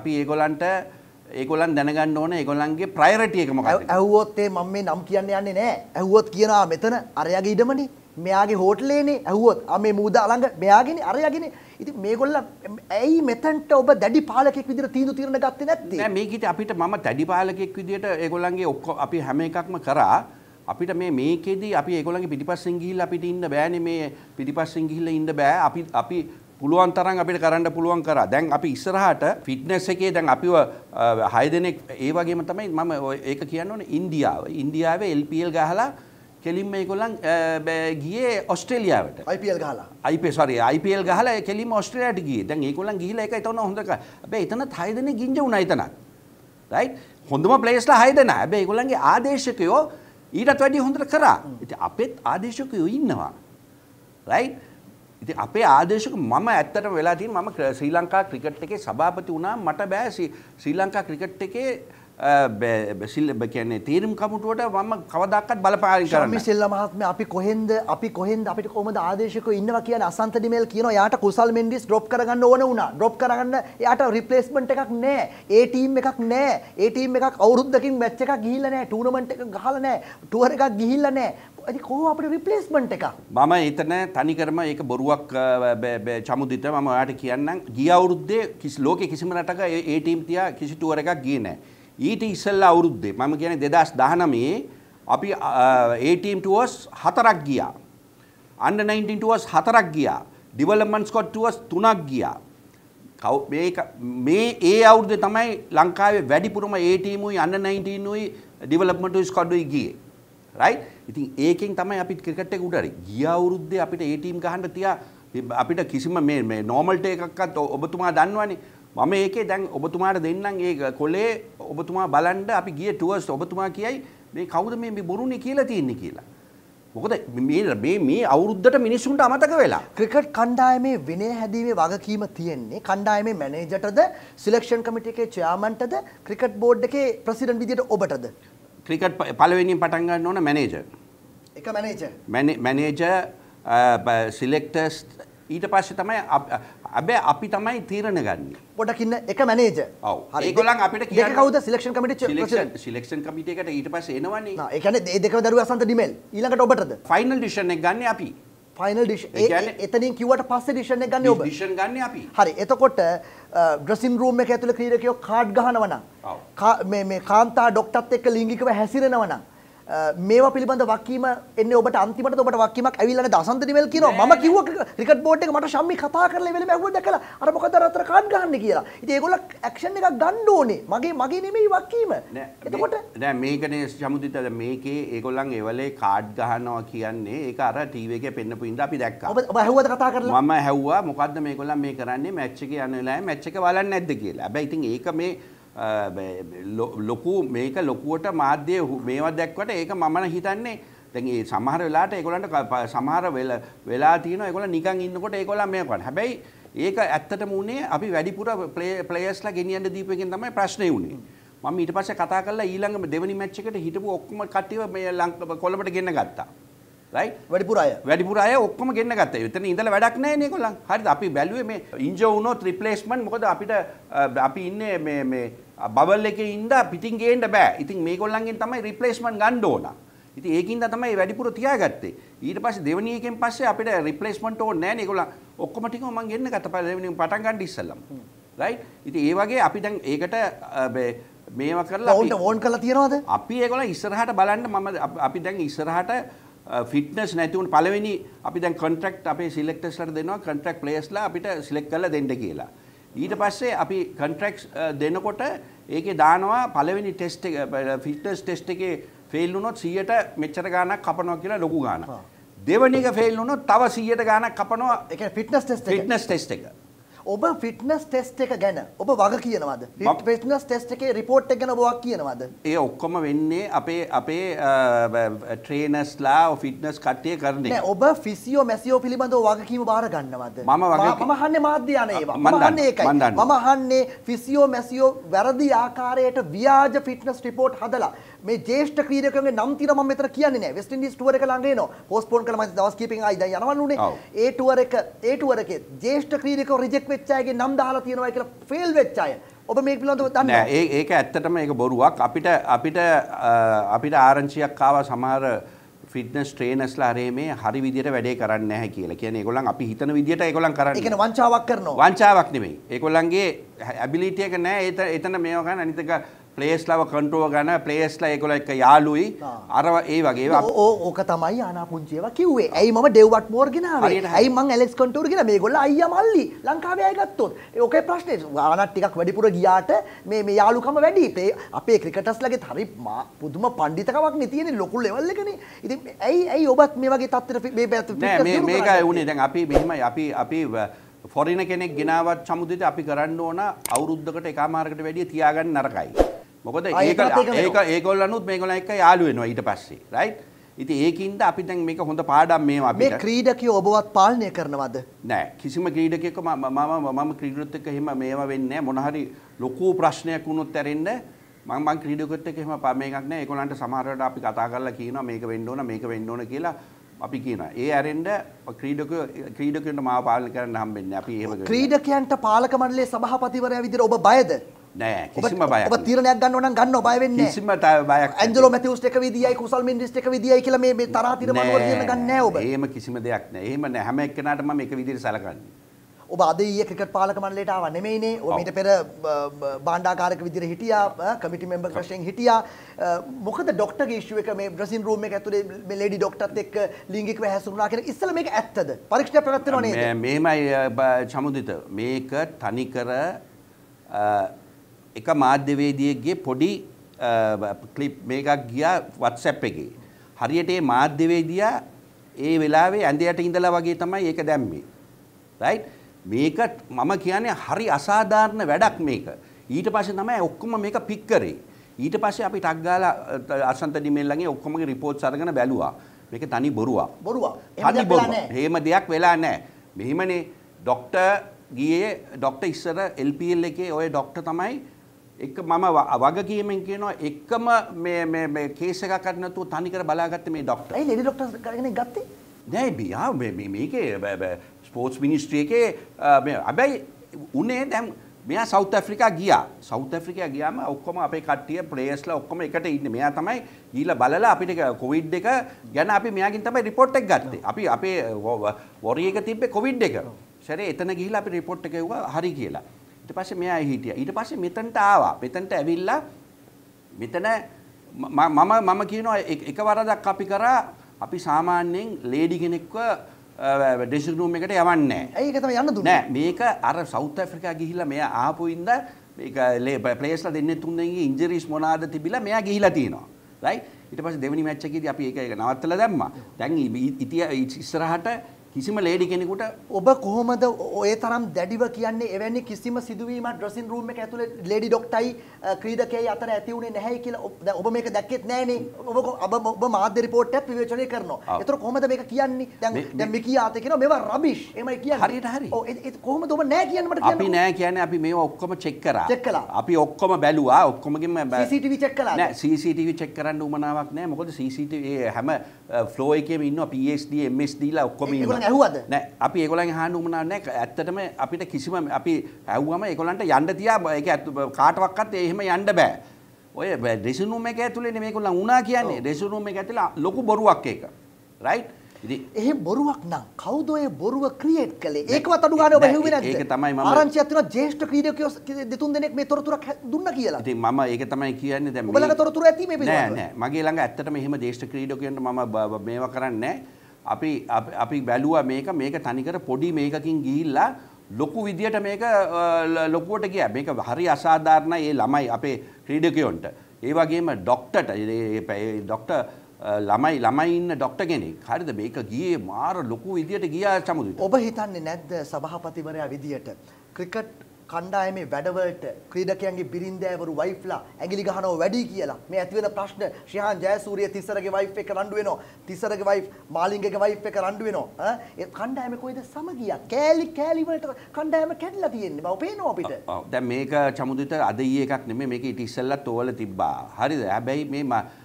ඒගොල්ලන් දැනගන්න ඕන ඒගොල්ලන්ගේ ප්‍රයොරිටි එක මොකක්ද? ඇහුවොත් මම මේ නම් කියන්න යන්නේ නැහැ. ඇහුවොත් කියනවා මෙතන අරයාගේ ඉඩමනේ. මෙයාගේ හෝටලේනේ. ඇහුවොත් මේ මූදා ළඟ මෙයාගේනේ අරයාගේනේ. ඉතින් මේගොල්ලන් ඇයි මෙතනට ඔබ දැඩි පාලකෙක් විදිහට තීන්දුව ගත්තේ නැත්තේ? නෑ මේක ඉතින් අපිට මම දැඩි පාලකෙක් විදිහට ඒගොල්ලන්ගේ ඔක්කොම අපි හැම එකක්ම කරා. අපිට මේකෙදි අපි ඒගොල්ලන්ගේ පිටිපස්සෙන් ගිහිල්ලා අපිට ඉන්න බෑනේ මේ පිටිපස්සෙන් ගිහිල්ලා ඉන්න බෑ. අපි පුළුවන් තරම් අපිට කරන්න පුළුවන් කරා. දැන් අපි ඉස්සරහට ෆිට්නස් එකේ දැන් අපිව 6 දෙනෙක් ඒ වගේම තමයි මම ඒක කියන්න ඕනේ ඉන්දියාවේ LPL ගහලා කෙලින්ම ඒගොල්ලන් ගියේ ඕස්ට්‍රේලියාවට. IPL ගහලා කෙලින්ම ඕස්ට්‍රේලියාවට ගියේ. දැන් ඒගොල්ලන් ගිහිල්ලා ඒක එතන හොඳ කරා. හැබැයි එතනත් 6 දෙනෙක් ගින්ජ වුණා එතනත්. රයිට්? හොඳම ප්ලේයර්ස්ලා 6 දෙනා. හැබැයි ඒගොල්ලන්ගේ ආදේශකයෝ ඊටත් වැඩිය හොඳට කරා. ඉතින් අපෙත් ආදේශකයෝ ඉන්නවා. රයිට්? ඉතින් අපේ ආදේශක මම ඇත්තටම වෙලා තියෙන මම ශ්‍රී ලංකා ක්‍රිකට් එකේ සභාපති වුණා මට බෑ ශ්‍රී ලංකා ක්‍රිකට් එකේ කියන්නේ තීරම් කමිටුවට මම කවදාකවත් බලපාන කරන්නේ නැහැ. මිෂෙල්ලා මහත්මයා අපි කොහෙන්ද අපිට කොහොමද ආදේශකෝ ඉන්නවා කියන්නේ අසන්ත ඩිමෙල් කියනවා යාට කුසල් මෙන්ඩිස් ඩ්‍රොප් කරගන්න ඕන වුණා. ඩ්‍රොප් කරගන්න යාට රිප්ලේස්මන්ට් එකක් නැහැ. ඒ ටීම් එකක් නැහැ. ඒ ටීම් එකක් අවුරුද්දකින් මැච් එකක් ගිහිල්ලා නැහැ. ටූර්නමන්ට් එකක් ගහලා නැහැ. ටුවර් එකක් ගිහිල්ලා නැහැ. ඉතින් කොහොම අපිට රිප්ලේස්මන්ට් එකක්? මම එතන තනිකරම ඒක බොරුවක් චමුදිත මම ඔයාලට කියන්නම්. ගිය අවුරුද්දේ ලෝකේ කිසිම රටක ඒ ටීම් තියා කිසි ටුවර් එකක් ගියේ නැහැ. ඊට ඉස්සෙල්ලා අවුරුද්දේ මම කියන්නේ 2019 අපි A team tours 4ක් ගියා. under 19 tours 4ක් ගියා. development squad tours 3ක් ගියා. මේ ඒ අවුරුද්දේ තමයි ලංකාවේ වැඩිපුරම A team උයි under 19 උයි development squad උයි ගියේ. right? ඉතින් ඒකෙන් තමයි අපි ක්‍රිකට් එක උඩරි. ගිය අවුරුද්දේ අපිට A team ගහන්න තියා අපිට කිසිම මේ normal එකක්වත් ඔබතුමා දන්නවනේ. මම ඒකේ දැන් ඔබතුමාට දෙන්නම් ඒ කොලේ ඔබතුමා බලන්න අපි ගියේ ටුවර්ස් ඔබතුමා කියයි මේ කවුද මේ බොරුනේ කියලා තියෙන්නේ කියලා. මොකද මේ අවුරුද්දට මිනිස්සුන්ට අමතක වෙලා. ක්‍රිකට් කණ්ඩායමේ විනය හැදීමේ වගකීම තියෙන්නේ කණ්ඩායමේ මැනේජර්ටද සිලෙක්ෂන් කමිටු එකේ චෙයාමන්ටද ක්‍රිකට් බෝඩ් එකේ ප්‍රෙසිඩන්ට් විදියට ඔබටද? ක්‍රිකට් පළවෙනියෙන් පටන් ගන්න ඕන මැනේජර්. එක මැනේජර්. මැනේජර් සිලෙක්ටර්ස් ඊට පස්සේ තමයි අපි තමයි තීරණ ගන්න. පොඩක් ඉන්න එක මැනේජර්. ඔව්. ඒගොල්ලන් අපිට කියන්නේ කවුද selection committee president? Selection committee එකට ඊට පස්සේ එනවනේ. ඒ කියන්නේ මේ දෙකම දරුවා අසන්ත ඩිමෙල්. ඊළඟට ඔබටද? ෆයිනල් ඩිසිෂන් එක ගන්න අපි. ෆයිනල් ඩිසිෂන් එතනින් කිව්වට පස්සේ ඩිසිෂන් එක ගන්න ඔබ. ඩිසිෂන් ගන්න අපි. හරි. එතකොට ඩ්‍රෙසින් රූම් එක ඇතුලේ ක්‍රීඩකයෝ කාඩ් ගහනවා නම් මේ කාන්තා ඩොක්ටර්ත් එක්ක ලිංගිකව හැසිරෙනවා නම් මේවා පිළිබඳ වක්කීම එන්නේ ඔබට අන්තිමට ඔබට වක්කීමක් ඇවිල්ලා නැද අසන්ත නිමල් කියනවා මම කිව්වා ක්‍රිකට් බෝඩ් එක මට ශම්මි කතා කරලා වෙලෙම ඇහුවා දැකලා අර මොකද අතර කාඩ් ගහන්නේ කියලා. ඉතින් ඒගොල්ලෝ ඇක්ෂන් එකක් ගන්න ඕනේ. මගේ නෙමෙයි වක්කීම. එතකොට නෑ මේකනේ සමුදිත මේකේ ඒගොල්ලන් එවලේ කාඩ් ගහනවා කියන්නේ ඒක අර ටීවී එකේ පෙන්නපු ඉඳ අපි දැක්කා. ඔබ ඇහුවද කතා කරලා? මම ඇහුවා මොකද්ද මේගොල්ලන් මේ කරන්නේ මැච් එකේ යන වෙලාවේ මැච් එක බලන්නේ නැද්ද කියලා. හැබැයි ඉතින් ඒක මේ ලොකු මේක ලොකුවට මාධ්‍ය මේවා දැක්වට ඒක මම හිතන්නේ දැන් ඒ සමහර වෙලාවට ඒගොල්ලන්ට සමහර වෙලා තියෙනවා ඒගොල්ලන් නිකන් ඉන්නකොට ඒගොල්ලන් මේ කරන්නේ. හැබැයි ඒක ඇත්තටම උනේ අපි වැඩිපුර ප්ලේයර්ස්ලා ගෙනියන්න දීපු එකෙන් තමයි ප්‍රශ්නේ උනේ. මම ඊට පස්සේ කතා කරලා ඊළඟ දෙවෙනි මැච් එකට හිටපු ඔක්කොම කට්ටිය මේ කොළඹට ගෙන්න ගත්තා. right වැඩිපුර අය ඔක්කොම ගෙන්න ගත්තා. එතන ඉඳලා වැඩක් නැහැ නේ ඒගොල්ලන්. හරිද? අපි බැලුවේ මේ ඉන්ජර් වුණොත් රිප්ලේස්මන්ට් මොකද අපිට අපි ඉන්නේ මේ බබල් එකේ ඉඳලා පිටින් ගේන්න බෑ. ඉතින් මේගොල්ලන්ගෙන් තමයි රිප්ලේස්මන්ට් ගන්න ඕන. ඉතින් ඒකින්ද තමයි වැඩිපුර තියාගත්තේ. ඊට පස්සේ දෙවෙනි එකෙන් පස්සේ අපිට රිප්ලේස්මන්ට් ඕනේ නැහැ නේ ඒගොල්ලන්. ඔක්කොම ටික මම ගෙන්න ගත්තා. දෙවෙනි පටන් ගන්න ඉස්සෙල්ලම. right? ඉතින් ඒ වගේ අපි දැන් ඒකට මේවා කරලා අපි ඕන් කරලා තියනවද? අපි ඒගොල්ලන් ඉස්සරහට බලන්න අපි දැන් ඉස්සරහට ෆිට්නස් නැති වුණ පළවෙනි අපි දැන් කොන්ට්‍රැක්ට් අපේ සිලෙක්ටර්ස්ලාට දෙනවා කොන්ට්‍රැක්ට් ප්ලේයර්ස්ලා අපිට සිලෙක්ට් කරලා දෙන්න කියලා. ඊට පස්සේ අපි කොන්ට්‍රැක්ට්ස් දෙනකොට ඒකේ දානවා පළවෙනි ටෙස්ට් එක ෆිට්නස් ටෙස්ට් එකේ ෆේල් වුණොත් 100ට මෙච්චර ගාණක් කපනවා කියලා ලොකු ගාණක්. දෙවෙනි එක ෆේල් වුණොත් තව 100ට ගාණක් කපනවා. ඒ කියන්නේ ෆිට්නස් ටෙස්ට් එක. ඔබ ෆිට්නස් ටෙස්ට් එක ගැන ඔබ වග කියනවද? ෆිට්නස් ටෙස්ට් එකේ රිපෝට් එක ගැන ඔබ වග කියනවද? ඒ ඔක්කොම වෙන්නේ අපේ ට්‍රේනර්ස්ලා ෆිට්නස් කට්ටිය කරන්නේ. නෑ ඔබ ෆිසියෝ මැසියෝ පිළිබඳව වගකීම බාර ගන්නවද? මම අහන්නේ මාධ්‍ය යන ඒවා. මම අහන්නේ ඒකයි. මම අහන්නේ ෆිසියෝ මැසියෝ වැරදි ආකාරයට ව්‍යාජ ෆිට්නස් රිපෝට් හදලා මේ ජ්‍යෙෂ්ඨ ක්‍රීඩකයන්ගේ නම් තියන මම මෙතන කියන්නේ නෑ. වෙස්ට් ඉන්ඩීස් ටුවර් එක ළඟ එනවා. පෝස්ට්පෝන් කළා මම දවස් කිහිපෙකින් ආයි දැන් යනවලුනේ. ඒ ටුවර් එකේ ජ්‍යෙෂ්ඨ ක්‍රීඩකයෝ රිජෙක්ට් වෙච්ච අයගේ නම් දාලා තියෙනවා කියලා ෆේල් වෙච්ච අය. ඔබ මේක පිළිබඳව දන්නවද? නෑ ඒක ඇත්තටම ඒක බොරුවක්. අපිට ආරංචියක් ආවා සමහර ෆිට්නස් ට්‍රේනර්ස්ලා මේ හරි විදියට වැඩේ කරන්නේ නැහැ කියලා. කියන්නේ ඒගොල්ලන් අපි හිතන විදියට ඒගොල්ලන් කරන්නේ. ඒ කියන්නේ වංචාවක් කරනවා. වංචාවක් නෙමෙයි. ඒගොල්ලන්ගේ ඇබිලිටි එක නැහැ. එතන මේවා ගන්න අනිත් එක ප්ලේයර්ස්ලාව කන්ට්‍රෝල් ගන්න ප්ලේයර්ස්ලා ඒගොල්ලෝ එක්ක යාළුයි අර ඒ වගේ ඒවා ඕක තමයි ආනාපුංචි ඒවා කිව්වේ. ඇයි මම ඩෙව්වට් මෝර් ගෙනාවේ? ඇයි මං ඇලෙක්ස් කන්ටෝර් ගෙනා මේගොල්ලෝ අයියා මල්ලි ලංකාවේ අය ගත්තොත්. ඕකේ ප්‍රශ්නේ. ආනත් ටිකක් වැඩිපුර ගියාට මේ යාළුකම වැඩි. අපේ ක්‍රිකටර්ස්ලාගෙත් හරි පුදුම පඬිතකමක් නේ තියෙන්නේ ලොකු ලෙවල් එකනේ. ඉතින් ඇයි ඔබත් මේ වගේ තත්ත්වෙට මේ මේකයි උනේ. දැන් අපි මෙහෙමයි අපි ෆොරින කෙනෙක් ගෙනාවත් සමුදිත අපි කරන්න ඕන අවුරුද්දකට එකමාරකට වැඩිය තියාගන්න නරකයි. මොකද ඒගොල්ලනුත් මේගොල්ලන් එක්ක යාළු වෙනවා ඊට පස්සේ රයිට්. ඉතින් ඒකින්ද අපි දැන් මේක හොඳ පාඩම් මේවා අපිට. මේ ක්‍රීඩකයෝ ඔබවත් පාලනය කරනවද? නෑ කිසිම ක්‍රීඩකයෙක්ව මම ක්‍රීඩකයෙක් එක්ක එහෙම මේවා වෙන්නේ නෑ. මොන හරි ලොකු ප්‍රශ්නයක් වුණොත් ඇරෙන්න මම ක්‍රීඩකයෙක් එක්ක එහෙම මේකක් නෑ. ඒගොල්ලන්ට සමහර වෙලාවට අපි කතා කරලා කියනවා මේක වෙන්න ඕන මේක වෙන්න ඕන කියලා අපි කියනවා. ඒ ඇරෙන්න ක්‍රීඩකයන්ට මාව පාලනය කරන්න හම්බෙන්නේ. අපි එහෙම ක්‍රීඩකයන්ට පාලක මණ්ඩලයේ සභාපතිවරයා විදිහට ඔබ බයද? නෑ කිසිම බයක්. ඔබ තීරණයක් ගන්න ඕන නම් ගන්නව බය වෙන්නේ නෑ. කිසිම බයක්. ඇන්ජලෝ මැතිව්ස් එක විදියයි කුසල් මෙන්ඩිස් එක විදියයි කියලා මේ තරහ තිරමනුවර කියන ගන්න නෑ ඔබ. එහෙම කිසිම දෙයක් නෑ. එහෙම නෑ. හැම එක්කෙනාටම මේක විදිහට සලකන්නේ. ඔබ අද ඊයේ ක්‍රිකට් පාලක මණ්ඩලයට ආවා නෙමෙයිනේ. ඔබ මීට පෙර භාණ්ඩාකාරක විදිහට හිටියා, කමිටි මෙම්බර් වශයෙන් හිටියා. මොකද ડોක්ටර්ගේ ඉෂුව එක මේ ඩ්‍රෙසින් රූම් එක ඇතුලේ මේ ලේඩි ડોක්ටර්ත් එක්ක ලිංගිකව හැසිරුණා කියන ඉස්සෙල්ලා මේක ඇත්තද? පරීක්ෂණ පැවැත්වෙනව නේද? මේමයි සමුදිත. මේක තනිකර එක මාධ්‍යවේදියෙක්ගේ පොඩි ක්ලිප් මේකක් ගියා WhatsApp එකේ. හරියට මේ මාධ්‍යවේදියා ඒ වෙලාවේ ඇඳයට ඉඳලා වගේ තමයි ඒක දැම්මේ. right? මේක මම කියන්නේ හරි අසාධාරණ වැඩක් මේක. ඊට පස්සේ තමයි ඔක්කොම මේක පික් කරේ. ඊට පස්සේ අපි ටක් ගාලා අසන්ත ඩිමෙල්ලන්ගේ ඔක්කොමගේ රිපෝට්ස් අරගෙන බැලුවා. මේක තනි බොරුවක්. එහෙම දෙයක් වෙලා නැහැ. මෙහිමනේ ડોක්ටර් ගියේ ડોක්ටර් ඉස්සර LPL එකේ ඔය ડોක්ටර් තමයි එක මම වගකීමෙන් කියනවා එකම මේ කේස් එකක් අර නැතුව තනි කර බලාගත්තේ මේ ડોක්ටර්. ඇයි ලේඩි ડોක්ටර් කෙනෙක් ගත්තේ? නෑ බියා මේකේ ස්පෝර්ට්ස් මිනිස්ට්‍රි එකේ හැබැයි උනේ දැන් මෙයා සවුත් ඇෆ්‍රිකා ගියා. සවුත් ඇෆ්‍රිකා ගියාම ඔක්කොම අපේ කට්ටිය ප්ලේයර්ස්ලා ඔක්කොම එකට ඉන්නේ. මෙයා තමයි ගිහිල්ලා බලලා අපිට කොවිඩ් එක ගැන අපි මෙයාගෙන් තමයි රිපෝට් එක ගත්තේ. අපි අපේ වොරි එක තිබ්බේ කොවිඩ් එක. සරේ එතන ගිහිල්ලා අපි රිපෝට් එක එව්වා හරි කියලා. ඊට පස්සේ මෙයා හිටියා. ඊට පස්සේ මෙතනට ආවා. මෙතනට ඇවිල්ලා මෙතන මම කියනවා එක වරදක් අපි කරා අපි සාමාන්‍යයෙන් ලේඩි කෙනෙක්ව ඩ්‍රෙසින් රූම් එකට යවන්නේ නැහැ. ඇයි ඒක තමයි යන්න දුන්නේ? නෑ මේක අර සවුත් ඇෆ්‍රිකා ගිහිල්ලා මෙයා ආපු ඉඳ මේක ප්ලේස්ලා දෙන්නේ තුන් දෙනෙක්ගේ ඉන්ජරිස් මොනවාද තිබිලා මෙයා ගිහිලා තියෙනවා. රයිට්? ඊට පස්සේ දෙවෙනි මැච් එකේදී අපි ඒක නවත්තලා දැම්මා. දැන් ඉස්සරහට කිසිම ලේඩි කෙනෙකුට ඔබ කොහොමද ඔය තරම් දැඩිව කියන්නේ එවැනි කිසිම සිදුවීමක් ඩ්‍රෙසින් රූම් එක ඇතුලේ ලේඩි ඩොක්ටර්යි ක්‍රීඩකයයි අතර ඇති වුණේ නැහැයි කියලා දැන් ඔබ මේක දැක්කෙත් නැහනේ. ඔබ මාධ්‍ය රිපෝට් එකක් විවේචනය කරනවා. ඒතර කොහොමද මේක කියන්නේ? දැන් මිකී ආතේ කියනවා මේවා රබිෂ්. එහෙමයි කියන්නේ. හරියට හරි. ඔව් ඒක කොහොමද ඔබ නැහැ කියන්නේ මට කියන්න. අපි නැහැ කියන්නේ අපි මේවා ඔක්කොම චෙක් කරා. චෙක් කළා. අපි ඔක්කොම බැලුවා. ඔක්කොමගෙම CCTV චෙක් කළාද? නෑ CCTV චෙක් කරන්න උමනාවක් නෑ. මොකද CCTV හැම ෆ්ලෝ එකේම ඉන්නවා PSD MSD ලා ඔක්කොම ඉන්නවා. ඒගොල්ලන් ඇහුවද? නෑ අපි ඒගොල්ලන් අහන්න උමනාවක් නෑ. ඇත්තටම අපිට කිසිම අපි ඇහුවම ඒගොල්ලන්ට යන්න තියා ඒක කාටවත් එහෙම යන්න බෑ. ඔය ඩ්‍රෙසින් රූම් එක ඇතුලේනේ මේගොල්ලන් උනා කියන්නේ. ඩ්‍රෙසින් රූම් එක ඇතුලේ ලොකු බොරුවක් ඒක. රයිට්? ඉතින් එහෙම බොරුවක් නම් කවුද ඔය බොරුව ක්‍රියේට් කළේ? ඒකවත් අඩු ගන්න ඔබ හෙව්වේ නැද්ද? ඒක තමයි මම ආරංචියක් තියෙනවා ජ්‍යෙෂ්ඨ ක්‍රීඩකයෝ දෙතුන් දෙනෙක් මේ තොරතුරක් දුන්නා කියලා. ඉතින් මම ඒක තමයි කියන්නේ දැන් ඔබ ළඟ තොරතුරු ඇති මේ පිළිබඳව? නෑ මගේ ළඟ ඇත්තටම එහෙම ජ්‍යෙෂ්ඨ ක්‍රීඩකයන්ට මම මේවා කරන්නේ නෑ. අපි බැලුවා මේක තනිකර පොඩි මේකකින් ගිහිල්ලා ලොකු විදියට මේක ලොකුවට ගියා. මේක හරි අසාධාරණයි ඒ ළමයි අපේ ක්‍රීඩකයන්ට. ඒ වගේම ඩොක්ටර්ට ඩොක්ටර් ළමයි ඉන්න ඩොක්ටර් කෙනෙක්. හරිද? මේක ගියේ මාර ලොකු විදියට ගියා සමුදුට. ඔබ හිතන්නේ නැද්ද සභාපතිවරයා විදියට ක්‍රිකට් කණ්ඩායමේ වැඩවලට ක්‍රීඩකයන්ගේ බිරින්දෑවරු වයිෆ්ලා ඇඟිලි ගහනවා වැඩි කියලා මේ ඇති වෙන ප්‍රශ්න ශ්‍රියාන් ජයසූරිය තිසරගේ වයිෆ් එක රණ්ඩු වෙනවා තිසරගේ වයිෆ් මාලිංගගේ වයිෆ් එක රණ්ඩු වෙනවා ඒ කණ්ඩායමේ කොයිද සමගියක් කෑලි වලට කණ්ඩායම කැඩලා තියෙන්නේ මම පේනවා අපිට දැන් මේක චමුදිට අද ඊයේ එකක් නෙමෙයි මේක ඊට ඉස්සෙල්ලත් ඕවල තිබ්බා හරිද හැබැයි මේ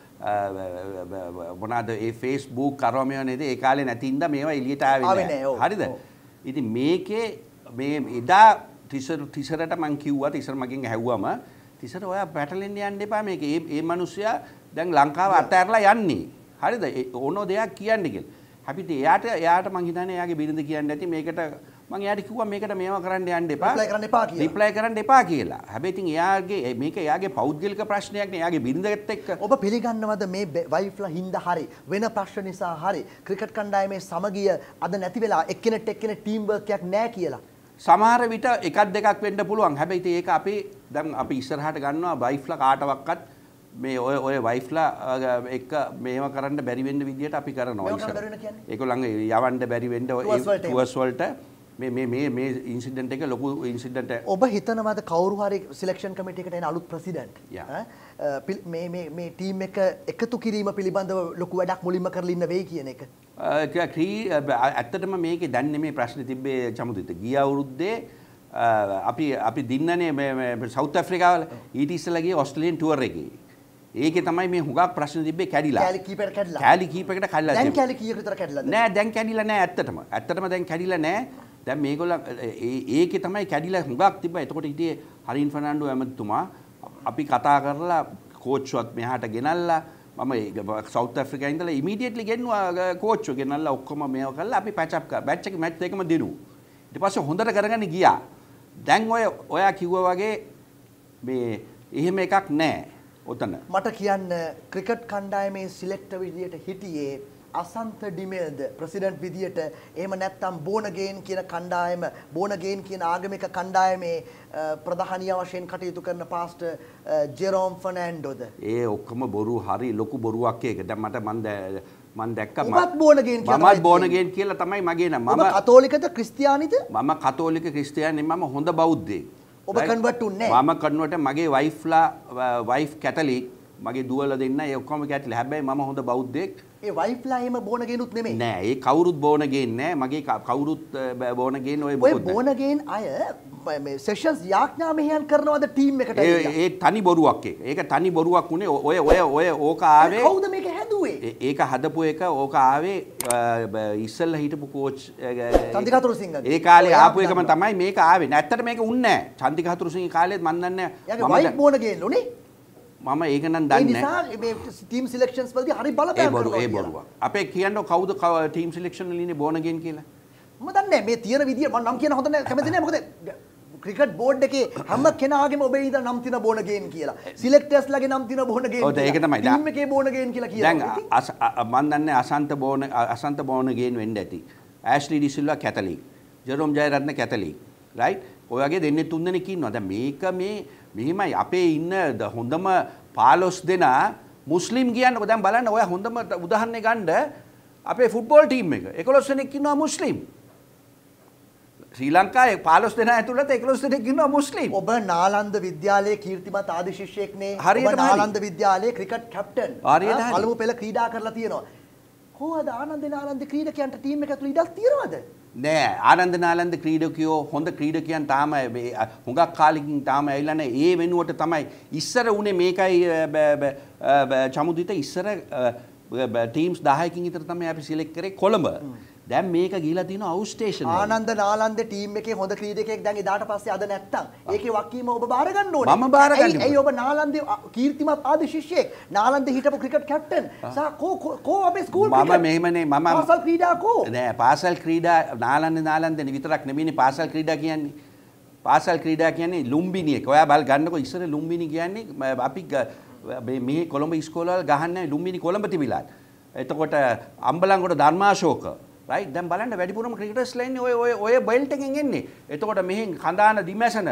මොනවාද ඒ Facebook කරවමිය නේද ඒ කාලේ නැතිඳ මේවා එළියට ආවේ නැහැ හරිද ඉතින් මේකේ මේ එදා තිසරට මං කිව්වා තිසර මගෙන් ඇහුවම තිසර ඔයා පැටලෙන්න යන්න එපා මේක ඒ මිනිස්සයා දැන් ලංකාව අතහැරලා යන්නේ හරිද ඕනෝ දෙයක් කියන්න කියලා. හැබැයි එයාට මං හිතන්නේ එයාගේ බිරිඳ කියන්නේ නැති මේකට මං එයාට කිව්වා මේකට මේවා කරන්න යන්න එපා. රිප්ලයි කරන්න එපා කියලා. හැබැයි ඉතින් එයාගේ මේක එයාගේ පෞද්ගලික ප්‍රශ්නයක් නේ එයාගේ බිරිඳත් එක්ක. ඔබ පිළිගන්නවද මේ වයිෆ්ලා හින්දා හරි වෙන ප්‍රශ්න නිසා හරි ක්‍රිකට් කණ්ඩායමේ සමගිය අද නැති වෙලා එක්කෙනෙක් ටීම් වර්ක් එකක් නැහැ කියලා? සමහර විට එකක් දෙකක් වෙන්න පුළුවන්. හැබැයි ඒක අපි ඉස්සරහට ගන්නවා වයිෆ්ලා කාටවත් මේ ඔය වයිෆ්ලා එක මේව කරන්න බැරි වෙන්න විදියට අපි කරනවා ඉස්සර. ඒගොල්ලන් යවන්න බැරි වෙන්න ටුවර්ස් වලට මේ ඉන්සිඩන්ට් එක ලොකු ඉන්සිඩන්ට් එක. ඔබ හිතනවාද කවුරු හරි සිලෙක්ෂන් කමිටි එකට එන අලුත් ප්‍රෙසිඩන්ට් මේ ටීම් එක එකතු කිරීම පිළිබඳව ලොකු වැඩක් මුලින්ම කරලා ඉන්න වෙයි කියන එක? ඇත්තටම මේකේ දැන් නෙමේ ප්‍රශ්නේ තිබ්බේ චමුදිත. ගිය අවුරුද්දේ අපි දින්නනේ මේ සවුත් ඇෆ්‍රිකාවල ඊට ඉස්සෙල්ලා ගියේ ඕස්ට්‍රේලියන් ටුවර් එකේ. ඒකේ තමයි මේ හුඟක් ප්‍රශ්න තිබ්බේ කැඩිලා. කැලි කීපයකට කැඩිලා. කැලි කීපයකට කැඩිලා. දැන් කැලි කීයක විතර කැඩිලාද? නෑ දැන් කැඩිලා නෑ ඇත්තටම. ඇත්තටම දැන් කැඩිලා නෑ. දැන් මේගොල්ලෝ ඒකේ තමයි කැඩිලා හුඟක් තිබ්බා. එතකොට හිටියේ හරින් ෆර්නෑන්ඩෝ ඇමතිතුමා අපි කතා කරලා කෝච්චුවත් මෙහාට ගෙනල්ලා මම සවුත් ඇෆ්‍රිකාවේ ඉඳලා ඉමීඩියට්ලි ගෙන්නුවා කෝච්චුව ගෙනල්ලා ඔක්කොම මේව කරලා අපි පැච් අප් කරා. මැච් දෙකම දිනුවා. ඊට පස්සේ හොඳට කරගෙන ගියා. දැන් ඔයා කිව්වා වගේ මේ එහෙම එකක් නෑ ඔතන. මට කියන්න ක්‍රිකට් කණ්ඩායමේ සිලෙක්ටර් විදියට හිටියේ අසන්ත ඩිමෙල්ද ප්‍රෙසිඩන්ට් විදියට එහෙම නැත්නම් බෝනගේන් කියන කණ්ඩායම බෝනගේන් කියන ආගමික කණ්ඩායමේ ප්‍රධානිය වශයෙන් කටයුතු කරන පාස්ටර් ජෙරෝම් ෆර්නෑන්ඩෝද? ඒ ඔක්කොම බොරු හරි ලොකු බොරුවක් ඒක. දැන් මම දැක්කා ඔබත් බෝනගේන් කියලා. මමත් බෝනගේන් කියලා තමයි මගේ නම. ඔබ කතෝලිකද ක්‍රිස්තියානිද? මම කතෝලික ක්‍රිස්තියානි මම හොඳ බෞද්ධයෙක්. ඔබ කන්වර්ට් උන්නේ නැහැ? මම කන්වර්ට් මගේ වයිෆ් කැතලික් මගේ දුවලා දෙන්න ඒ ඔක්කොම කැතලික්. හැබැයි මම හොඳ බෞද්ධයෙක්. ඒ වයිෆ්ලා එහෙම බෝන ගේනුත් නෙමෙයි. නෑ ඒ කවුරුත් බෝන ගේන්නේ නෑ. මගේ කවුරුත් බෝන ගේන්නේ ඔය මොකද? ඔය බෝන ගේන් අය මේ සෙෂන්ස් යාඥා මෙහෙයන් කරනවද ටීම් එකට? ඒ තනි බොරුවක් ඒක. ඒක තනි බොරුවක් උනේ ඔය ඕක ආවේ. කවුද මේක හැදුවේ? ඒක හදපු එක ඕක ආවේ ඉස්සෙල්ලා හිටපු කෝච් චන්දික හතුරුසිංහ. ඒ කාලේ ආපු එකම තමයි මේක ආවේ. නැත්තට මේක උන්නේ නෑ. චන්දික හතුරුසිංහ කාලේත් මන් දන්නේ නෑ. මම වයිෆ් බෝන ගේන්නුනේ. මම ඒක නම් දන්නේ නැහැ. ඒ නිසා මේ ටීම් සිලෙක්ෂන්ස් වලදී හරි බලපෑම් කරනවා. ඒ බොරුව. අපේ කියන්නෝ කවුද ටීම් සිලෙක්ෂන් වල ඉන්නේ බෝන ගේන් කියලා? මම දන්නේ නැහැ. මේ තියෙන විදිය මම නම් කියන හොඳ නැහැ කැමති නැහැ. මොකද ක්‍රිකට් බෝඩ් එකේ හැම කෙනාගේම ඔබේ ඉඳලා නම් තින බෝන ගේන් කියලා. සිලෙක්ටර්ස්ලාගේ නම් තින බෝන ගේන්. ඔව් ඒක තමයි. ටීම් එකේ බෝන ගේන් කියලා කියනවා. දැන් මම දන්නේ අසන්ත බෝන ගේන් වෙන්න ඇති. Ashley de Silva Catholic. Jerome Jayaratne Catholic. Right? ඔය වගේ දෙන්නේ තුන් දෙනෙක් ඉන්නවා. දැන් මේක මෙහිමයි අපේ ඉන්න හොඳම 15 දෙනා මුස්ලිම් කියන්නකො. දැන් බලන්න ඔය හොඳම උදාහරණයක් ගන්න අපේ ෆුට්බෝල් ටීම් එක 11 දෙනෙක් ඉන්නවා මුස්ලිම්. ශ්‍රී ලංකාවේ 15 දෙනා ඇතුළත 11 දෙනෙක් ඉන්නවා මුස්ලිම්. ඔබ නාලන්ද විද්‍යාලයේ කීර්තිමත් ආදි ශිෂ්‍යයෙක්නේ. හරියටම ඔබ නාලන්ද විද්‍යාලයේ ක්‍රිකට් කැප්ටන්. හරියට හරි. පළමු පෙළ ක්‍රීඩා කරලා තියෙනවා. කොහොමද ආනන්ද නාලන්ද ක්‍රීඩකයන්ට ටීම් එක ඇතුළේ ඉඩක් තියනවද? නෑ ආනන්ද නාලන්ද ක්‍රීඩකයෝ හොඳ ක්‍රීඩකයන් තාම හුඟක් කාලෙකින් තාම ඇවිල්ලා නැහැ. ඒ වෙනුවට තමයි ඉස්සර උනේ මේකයි චමුදිත ඉස්සර ටීම්ස් 10කින් විතර තමයි අපි සිලෙක්ට් කරේ කොළඹ. දැන් මේක ගිහිලා තියෙනවා අවුට් ස්ටේෂන් එක. ආනන්ද නාලන්දේ ටීම් එකේ හොඳ ක්‍රීඩකයෙක් දැන් එදාට පස්සේ අද නැත්තම් ඒකේ වකීම ඔබ බාර ගන්න ඕනේ. මම බාර ගන්න ඕනේ. ඇයි ඔබ නාලන්දේ කීර්තිමත් ආදි ශිෂ්‍යයෙක් නාලන්දේ හිටපු ක්‍රිකට් කැප්ටන් සා කෝ අපේ ස්කූල් ක්‍රිකට් මම මෙහෙමනේ මම පාසල් ක්‍රීඩා කෝ නෑ පාසල් ක්‍රීඩා නාලන්දේ විතරක් නෙමෙයිනේ පාසල් ක්‍රීඩා කියන්නේ. පාසල් ක්‍රීඩා කියන්නේ ලුම්බිනි එක. ඔයා බල ගන්නකො ඉස්සර ලුම්බිනි කියන්නේ අපි මේ කොළඹ ඉස්කෝලවල ගහන්නේ ලුම්බිනි කොළඹ තිබිලා. එතකොට අම්බලන්ගොඩ ධර්මාශෝක රයිට් දැන් බලන්න වැඩිපුරම ක්‍රිකටර්ස්ලා ඉන්නේ ඔය බෙල්ට් එකෙන් එන්නේ. එතකොට මෙහෙන් කඳාන දිමැසන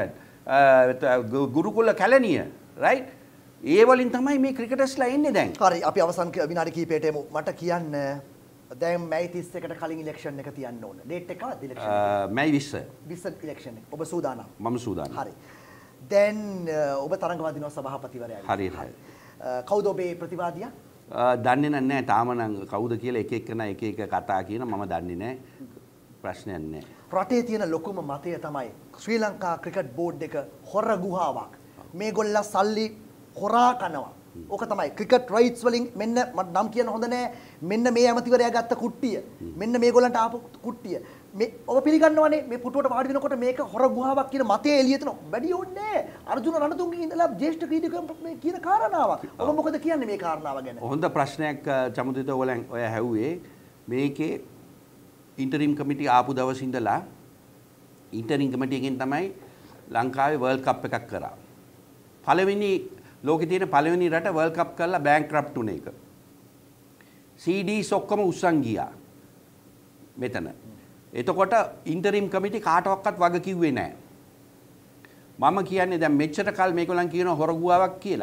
ගුරුකුල කැලණිය රයිට් ඒ වලින් තමයි මේ ක්‍රිකටර්ස්ලා එන්නේ දැන්. හරි අපි අවසන් විනාඩි කිහිපයට එමු. මට කියන්න දැන් මැයි 31කට කලින් ඉලෙක්ෂන් එක තියන්න ඕන. ඩේට් එක කවද්ද ඉලෙක්ෂන්? මැයි 20. 20 ඉලෙක්ෂන් එක. ඔබ සූදානම්? මම සූදානම්. හරි. දැන් ඔබ තරඟ වදිනවා සභාපතිවරයා. හරියට. කවුද ඔබේ ප්‍රතිවාදියා? දන්නේ නැහැ තාම නම් කවුද කියලා එක එකන එක එක කතා කියන මම දන්නේ නැහැ. ප්‍රශ්නයක් නැහැ. රටේ තියෙන ලොකුම මතය තමයි ශ්‍රී ලංකා ක්‍රිකට් බෝඩ් එක හොර ගුහාවක්. මේගොල්ලෝ සල්ලි හොරා කනවා. ඕක තමයි ක්‍රිකට් රයිට්ස් වලින් මෙන්න මට නම් කියන්න හොඳ නැහැ. මෙන්න මේ ඇමතිවරයා ගත්ත කුට්ටිය. මෙන්න මේගොල්ලන්ට ආපු කුට්ටිය. මේ ඔබ පිළිගන්නවනේ මේ පුටුවට වාඩි වෙනකොට මේක හොර ගුහාවක් කියන මතය එළියට එනවා. වැඩි ඕනේ අර්ජුන රණතුංගගේ ඉඳලා ජ්‍යෙෂ්ඨ ක්‍රීඩකයන් මේ කියන කාරණාවක්. ඔබ මොකද කියන්නේ මේ කාරණාව ගැන? හොඳ ප්‍රශ්නයක් චමුදිත ඔයගලන් ඔය හැව්වේ මේකේ ඉන්ටරිම් කමිටි ආපු දවස් ඉඳලා ඉන්ටරිම් කමිටි එකෙන් තමයි ලංකාවේ වර්ල්ඩ් කප් එකක් කරා. පළවෙනි ලෝකේ තියෙන පළවෙනි රට වර්ල්ඩ් කප් කරලා බැංක්‍රප්ට් උන එක. CDs ඔක්කොම උස්සන් ගියා. මෙතන. එතකොට ඉන්ටරිම් කමිටි කාටවත් වග කිව්වේ නැහැ. මම කියන්නේ දැන් මෙච්චර කල් මේගොල්ලන් කියන හොරගුවාවක් කියලා.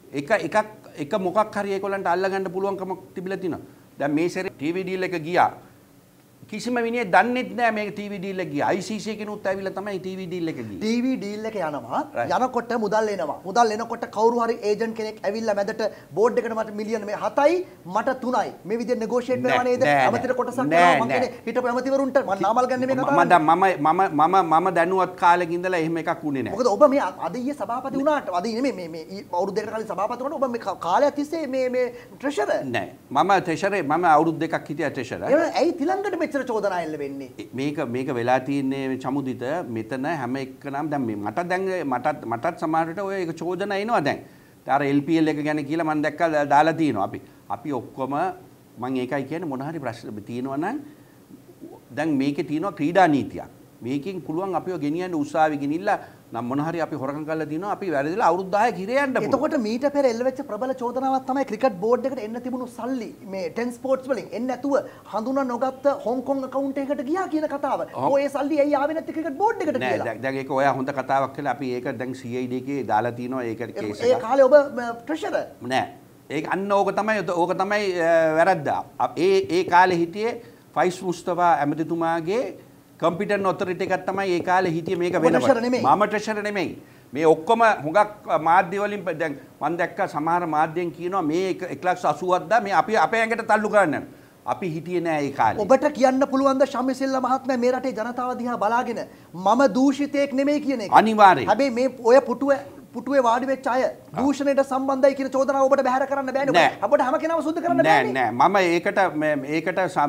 එක මොකක් හරි ඒගොල්ලන්ට අල්ලගන්න පුළුවන්කමක් තිබිලා තිනවා. දැන් මේ සැරේ ටීවී ඩීල් එක ගියා. කිසිම මිනිහෙක් දන්නේත් නැහැ මේක ටීවී ඩීල් එක ගියා. ICC කෙනුත් ඇවිල්ලා තමයි ටීවී ඩීල් එක ගියේ. ටීවී ඩීල් එක යනවා. යනකොට මුදල් එනවා. මුදල් එනකොට කවුරු හරි ඒජන්ට් කෙනෙක් ඇවිල්ලා මැදට බෝඩ් එකට මට මිලියන මේ 7යි මට 3යි. මේ විදිහට නෙගෝෂিয়েට් කරනවා නේද? ඇමතිට කොටසක් කරනවා මම කියන්නේ හිටපු ඇමතිවරුන්ට මම නාමල් ගන්න මේ කතාව. මම දැනුවත් කාලෙක ඉඳලා එහෙම එකක් උනේ නැහැ. මොකද ඔබ මේ අද ඊයේ සභාපති වුණාට අද නෙමෙයි මේ අවුරුදු දෙකකට කලින් සභාපති වුණාට ඔබ මේ කාලයක් තිස්සේ මේ ට්‍රෙෂරර් නෑ. මම ට්‍රෙෂරර් මම අවුරුදු දෙකක් හිටියා ට්‍රෙෂරර්. ඇයි තිලංගට මෙච්චර චෝදනා එල්ල වෙන්නේ? මේක වෙලා තියෙන්නේ චමුදිත මෙතන හැම එක්කනම් දැන් මේ මටත් සමහරට ඔය ඒක චෝදනා එනවා දැන්. අර LPL එක ගැන කියලා මම දැක්කා දාලා තියෙනවා. අපි ඔක්කොම මම ඒකයි කියන්නේ මොන හරි ප්‍රශ්න තියෙනවා නම් දැන් මේකේ තියෙනවා ක්‍රීඩා නීතියක්. මේකෙන් පුළුවන් අපිව ගෙනියන්න උසාවි ගෙනිලා නම් මොන හරි අපි හොරකම් කරලා දිනවා අපි වැරදිලා අවුරුදු 10ක් හිරේ යන්න පුළුවන්. එතකොට මීට පෙර එල්ලවෙච්ච ප්‍රබල චෝදනාවක් තමයි ක්‍රිකට් බෝඩ් එකට එන්න තිබුණු සල්ලි මේ 10 ස්පෝර්ට්ස් වලින් එන්නේ නැතුව හඳුනා නොගත්ත හොංකොං account එකකට ගියා කියන කතාව. ඔය සල්ලි ඇයි ආවේ නැත්තේ ක්‍රිකට් බෝඩ් එකට කියලා? නෑ දැන් ඒක ඔයා හොඳ කතාවක් කියලා අපි ඒක දැන් CID එකේ දාලා තිනවා ඒක කේස් එක. ඒ කාලේ ඔබ ට්‍රෙෂරර් නෑ. ඒක අන්න ඕක තමයි වැරද්ද. ඒ කාලේ හිටියේ ෆයිස් මුස්තෆා ඇමතිතුමාගේ කම්පියුටර් ඔතොරිටි එකක් තමයි ඒ කාලේ හිටියේ මේක වෙනකොට. මම ට්‍රෙෂරර් නෙමෙයි. මේ ඔක්කොම හුඟක් මාධ්‍ය වලින් දැන් මම දැක්ක සමහර මාධ්‍යයෙන් කියනවා මේ 1,87,000 මේ අපි අපේ ඇඟට තල්ලු කරන්න. අපි හිටියේ නෑ ඒ කාලේ. ඔබට කියන්න පුළුවන් ද ශම්මිසිල්ල මහත්මයා මේ රටේ ජනතාව දිහා බලාගෙන මම දූෂිතයෙක් නෙමෙයි කියන එක? අනිවාර්යයෙන්. හැබැයි මේ ඔය පුටුවේ වාඩි වෙච්ච අය දූෂණයට සම්බන්ධයි කියන චෝදනාව ඔබට බැහැර කරන්න බෑනේ. අපිට හැම කෙනාම සුද්ධ කරන්න බෑනේ. නෑ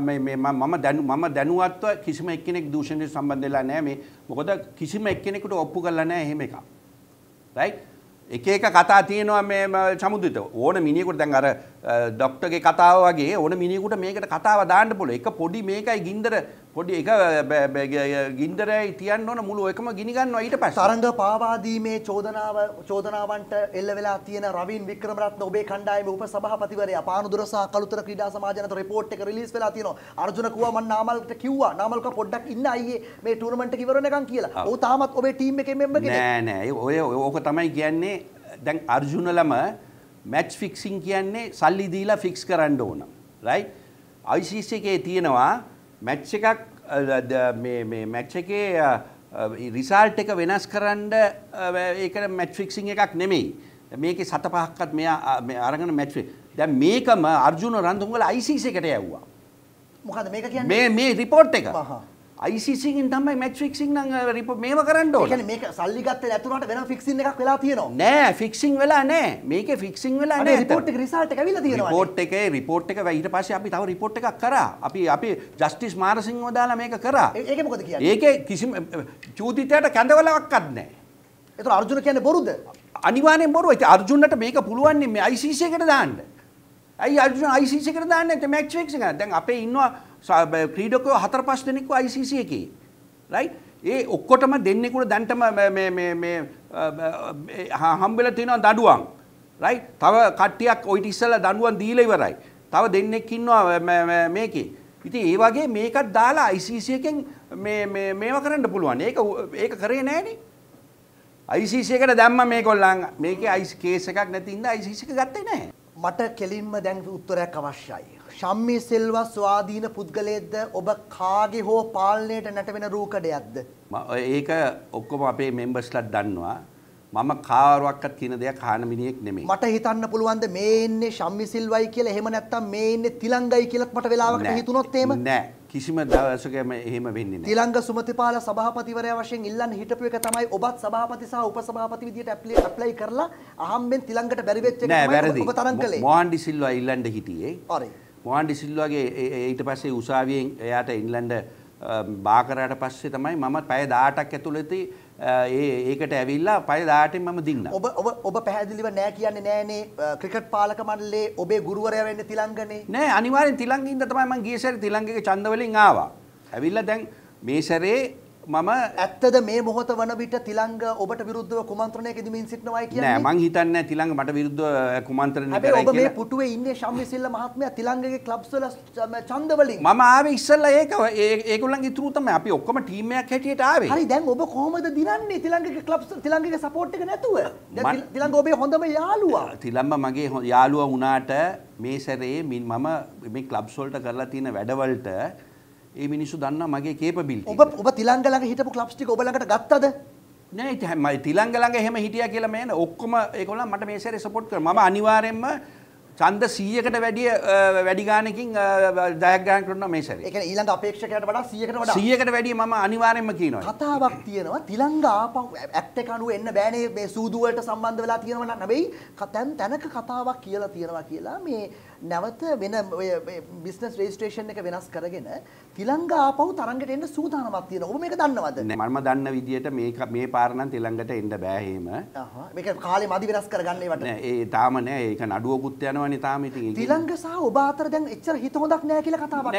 මම දැනුවත්ව කිසිම එක්කෙනෙක් දූෂණයට සම්බන්ධ වෙලා නෑ මේ. මොකද කිසිම එක්කෙනෙකුට ඔප්පු කරලා නෑ එහෙම එකක්. රයිට්? එක කතා තියෙනවා මේ සමුදිත. ඕන මිනිහෙකුට දැන් අර ડોක්ටර්ගේ කතාව වගේ ඕන මිනිහෙකුට මේකට කතාව දාන්න පුළුවන්. එක පොඩි මේකයි ගින්දර පොඩි එක ගින්දරයි තියන්න ඕන මුළු එකම ගිනි ගන්නවා ඊට පස්සේ. තරංග පාවා දීමේ චෝදනාවන්ට එල්ල වෙලා තියෙන රවීන් වික්‍රමරත්න ඔබේ කණ්ඩායමේ උපසභාපතිවරයා පානුදුර සහ කළුතර ක්‍රීඩා සමාජයට රිපෝට් එක රිලීස් වෙලා තියෙනවා. අර්ජුන කිව්වා මම නාමල්ට කිව්වා නාමල් කව පොඩ්ඩක් ඉන්න අයියේ මේ ටූර්නමන්ට් එක ඉවර වෙනකන් කියලා. ඔව් තාමත් ඔබේ ටීම් එකේ මෙම්බර් කෙනෙක්. නෑ ඔය ඕක තමයි කියන්නේ දැන් අර්ජුනලම මැච් ෆික්සින් කියන්නේ සල්ලි දීලා ෆික්ස් කරන්න ඕන. රයිට්? ICC එකේ තියෙනවා මැච් එකක් මේ මැච් එකේ රිසල්ට් එක වෙනස් කරන්න ඒක මැච් ෆික්සින් එකක් නෙමෙයි. මේකේ 7-5ක්වත් මෙයා අරගෙන මැච් දැන් මේකම අර්ජුන රන්තුංගල ICC එකට යවුවා. මොකද මේක කියන්නේ? මේ රිපෝට් එක. ICC එකෙන් තමයි මැච් ෆික්සින් නම් රිපෝට් මේව කරන්න ඕන. ඒ කියන්නේ මේක සල්ලි ගත්තේ නැතුණාට වෙන ෆික්සින් එකක් වෙලා තියෙනවා. නෑ ෆික්සින් වෙලා නෑ. මේකේ ෆික්සින් වෙලා නෑ. රිපෝට් එකේ රිසල්ට් එක ඇවිල්ලා තියෙනවා. රිපෝට් එක ඊට පස්සේ අපි තව රිපෝට් එකක් කරා. අපි ජස්ටිස් මාරසිංහව දාලා මේක කරා. ඒකේ මොකද කියන්නේ? ඒකේ කිසිම චූදිතයට කැඳවලක්වත් නෑ. ඒතර අර්ජුන කියන්නේ බොරුද? අනිවාර්යෙන් බොරුව. ඉතින් අර්ජුනට මේක පුළුවන් මේ ICC එකට දාන්න. ඇයි අර්ජුන ICC එකට දාන්නේ නැත්නම් මැච් ෆික්සින් එක? දැන් අපේ ඉන්නවා ක්‍රීඩකයෝ 4-5 දෙනෙක්ව ICC එකේ. රයිට්? ඒ ඔක්කොටම දෙන්නෙකුට දැන්ටම මේ හම්බෙලා තියෙනවා දඩුවම්. රයිට්? තව කට්ටියක් ඔයිට ඉස්සෙල්ලා දඩුවම් දීලා ඉවරයි. තව දෙන්නෙක් ඉන්නවා මේකේ. ඉතින් ඒ වගේ මේකත් දාලා ICC එකෙන් මේවා කරන්න පුළුවන්. ඒක කරේ නෑනේ. ICC එකට දැම්ම මේගොල්ලන් මේකේ කේස් එකක් නැති ඉඳලා ICC එක ගත්තේ නෑ. මට කෙලින්ම දැන් උත්තරයක් අවශ්‍යයි. ශම්මි සිල්වා ස්වාධීන පුද්ගලයෙක්ද ඔබ කාගේ හෝ පාලනයට නැටවෙන රූකඩයක්ද? ඒක ඔක්කොම අපේ මෙම්බර්ස්ලාත් දන්නවා. මම කාරුවක්වත් කියන දෙයක් අහන මිනිහෙක් නෙමෙයි. මට හිතන්න පුළුවන්ද මේ ඉන්නේ ශම්මි සිල්වයි කියලා එහෙම නැත්නම් මේ ඉන්නේ තිලංගයි කියලාත් මට වෙලාවකට හිතුනොත් එහෙම? නෑ. කිසිම දවසකම එහෙම වෙන්නේ නෑ. තිලංග සුමතිපාල සභාපතිවරයා වශයෙන් ඉල්ලන්න හිටපු එක තමයි ඔබත් සභාපති සහ උපසභාපති විදියට ඇප්ලයි කරලා අහම්බෙන් තිලංගට බැරි වෙච්ච එක තමයි ඔබ තරම් කළේ. මොහන් ඩිසිල්වා ඉල්ලන්න හිටියේ. හරි. මොහන් ඩිසිල්වාගේ ඊට පස්සේ උසාවියෙන් එයාට ඉංග්ලන්ඩ් බා කරාට පස්සේ තමයි මම පැය 18ක් ඇතුළතදී ඒකට ඇවිල්ලා පැය 18න් මම දින්නා. ඔබ පැහැදිලිව නෑ කියන්නේ නෑනේ ක්‍රිකට් පාලක මණ්ඩලයේ ඔබේ ගුරුවරයා වෙන්නේ තිලංගනේ. නෑ අනිවාර්යෙන් තිලංගින්ද තමයි මම ගිය සැරේ තිලංගගේ ඡන්ද වලින් ආවා. ඇවිල්ලා දැන් මේ සැරේ මම ඇත්තද මේ මොහොත වන විට තිලංග ඔබට විරුද්ධව කුමන්ත්‍රණයක ඉදමින් සිටිනවායි කියන්නේ? නෑ මං හිතන්නේ නෑ තිලංග මට විරුද්ධව කුමන්ත්‍රණය කරයි කියලා. ඔබ මේ කියලා. පුටුවේ ඉන්නේ ශම්මිසිල්ල මහත්මයා තිලංගගේ ක්ලබ්ස් වල ඡන්ද වලින්. මම ආවේ ඉස්සෙල්ලා ඒගොල්ලන්ගේ through තමයි අපි ඔක්කොම ටීම් එකක් හැටියට ආවේ. හරි දැන් ඔබ කොහොමද දිනන්නේ තිලංගගේ ක්ලබ්ස් තිලංගගේ සපෝට් එක නැතුව? දැන් තිලංග ඔබේ හොඳම යාළුවා. තිලංග මගේ යාළුවා වුණාට මේ සැරේ මම මේ ක්ලබ්ස් වලට කරලා තියෙන වැඩවලට ඒ මිනිස්සු දන්නා මගේ කේපබිලිටි. ඔබ තිලංග ළඟ හිටපු ක්ලබ්ස් ටික ඔබ ළඟට ගත්තද? නෑ මම තිලංග ළඟ එහෙම හිටියා කියලා මේන ඔක්කොම ඒගොල්ලන් මට මේ සැරේ සපෝට් කරා. මම අනිවාර්යෙන්ම ඡන්ද 100කට වැඩි ගානකින් ජයග්‍රහණ කරනවා මේ සැරේ. ඒ කියන්නේ ඊළඟ අපේක්ෂකයට වඩා 100කට වඩා 100කට වැඩි මම අනිවාර්යෙන්ම කියනවා. කතාවක් තියෙනවා තිලංග ආපහු ඇක්ට් එක අනුව එන්න බෑනේ මේ සූදු වලට සම්බන්ධ වෙලා තියෙනවා නම් නෙවෙයි තැනක කතාවක් කියලා තියෙනවා කියලා මේ නැවත වෙන ඔය බිස්නස් රෙජිස්ට්‍රේෂන් එක වෙනස් කරගෙන තිලංග ආපහු තරංගට එන්න සූදානමක් තියෙනවා. ඔබ මේක දන්නවද? නෑ මම දන්න විදියට මේ පාර නම් තිලංගට එන්න බෑ එහෙම. මේක කාලේ මදි වෙනස් කරගන්න ඒවට. නෑ ඒ තාම නෑ ඒක නඩුවකුත් යනවනේ තාම ඉතින්. තිලංග සහ ඔබ අතර දැන් එච්චර හිත හොඳක් නෑ කියලා කතාවක්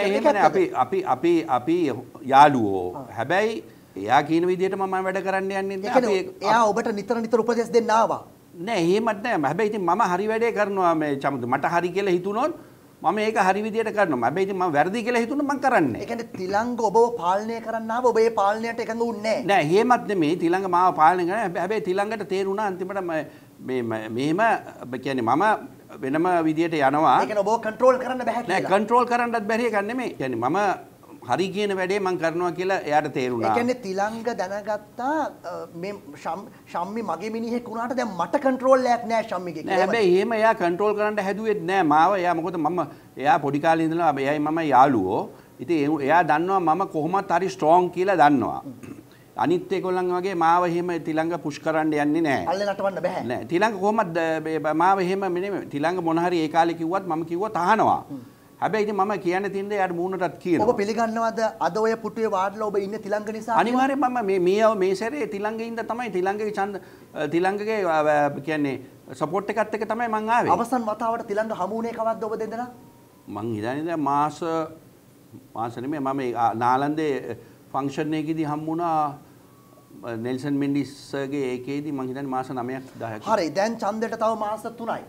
නෑ අපි යාළුවෝ. හැබැයි එයා කියන විදියට මම වැඩ කරන්න යන්නේ නැහැ. එයා ඔබට නිතර උපදෙස් දෙන්න ආවා. නෑ එහෙමත් නෑ. හැබැයි ඉතින් මම හරි වැඩේ කරනවා මේ චමුදු. මට හරි කියලා හිතුනොත් මම ඒක හරි විදියට කරනවා. හැබැයි ඉතින් මම වැරදි කියලා හිතුනොත් මම කරන්නේ. ඒ කියන්නේ තිලංග ඔබව පාලනය කරන්න ආව ඔබ ඒ පාලනයට එකඟ වුණේ නෑ. නෑ එහෙමත් නෙමෙයි. තිලංග මාව පාලනය කරනවා. හැබැයි තිලංගට තේරුණා අන්තිමට මෙහෙම කියන්නේ මම වෙනම විදියට යනවා. ඒ කියන්නේ ඔබව කන්ට්‍රෝල් කරන්න බෑ කියලා. නෑ කන්ට්‍රෝල් කරන්නත් බැරි එකක් නෙමෙයි. කියන්නේ මම හරි කියන වැඩේ මම කරනවා කියලා එයාට තේරුණා. ඒ කියන්නේ තිලංග දැනගත්තා මේ ශම්මි මගේ මිනිහෙක් වුණාට දැන් මට කන්ට්‍රෝල් එකක් නෑ ශම්මිගේ කියලා. නෑ හැබැයි එහෙම එයා කන්ට්‍රෝල් කරන්න හැදුවෙත් නෑ මාව. එයා මොකද එයා පොඩි කාලේ ඉඳලා එයයි මම යාළුවෝ. ඉතින් එයා දන්නවා මම කොහොමත් හරි ස්ට්‍රෝං කියලා දන්නවා. අනිත් ඒගොල්ලන් වගේ මාව එහෙම තිලංග පුෂ් කරන්න යන්නේ නෑ. අල්ලේ නටවන්න බෑ. නෑ තිලංග කොහොමද මාව එහෙම නෙමෙයි. තිලංග මොන හරි ඒ කාලේ කිව්වත් මම කිව්වොත් අහනවා. හැබැයි ඉතින් මම කියන්න තියෙන දේ යාට මූණටත් කියනවා. ඔබ පිළිගන්නවද අද ඔය පුටුවේ වාඩිලා ඔබ ඉන්නේ තිලංග නිසා? අනිවාර්යෙන්ම මම මේ සැරේ තිලංගෙින්ද තමයි තිලංගගේ තිලංගගේ කියන්නේ සපෝට් එකත් එක්ක තමයි මං ආවේ. අවසන් වතාවට තිලංග හමු වුණේ කවද්ද ඔබ දෙදෙනා? මං හිතන්නේ දැන් මාස මාස නෙමෙයි මම නාලන්දේ ෆන්ක්ෂන් එකේදී හම්බුණා නෙල්සන් මෙන්ඩිස්ගේ ඒකේදී මං හිතන්නේ මාස 9ක් 10ක්. හරි දැන් ඡන්දෙට තව මාස 3යි.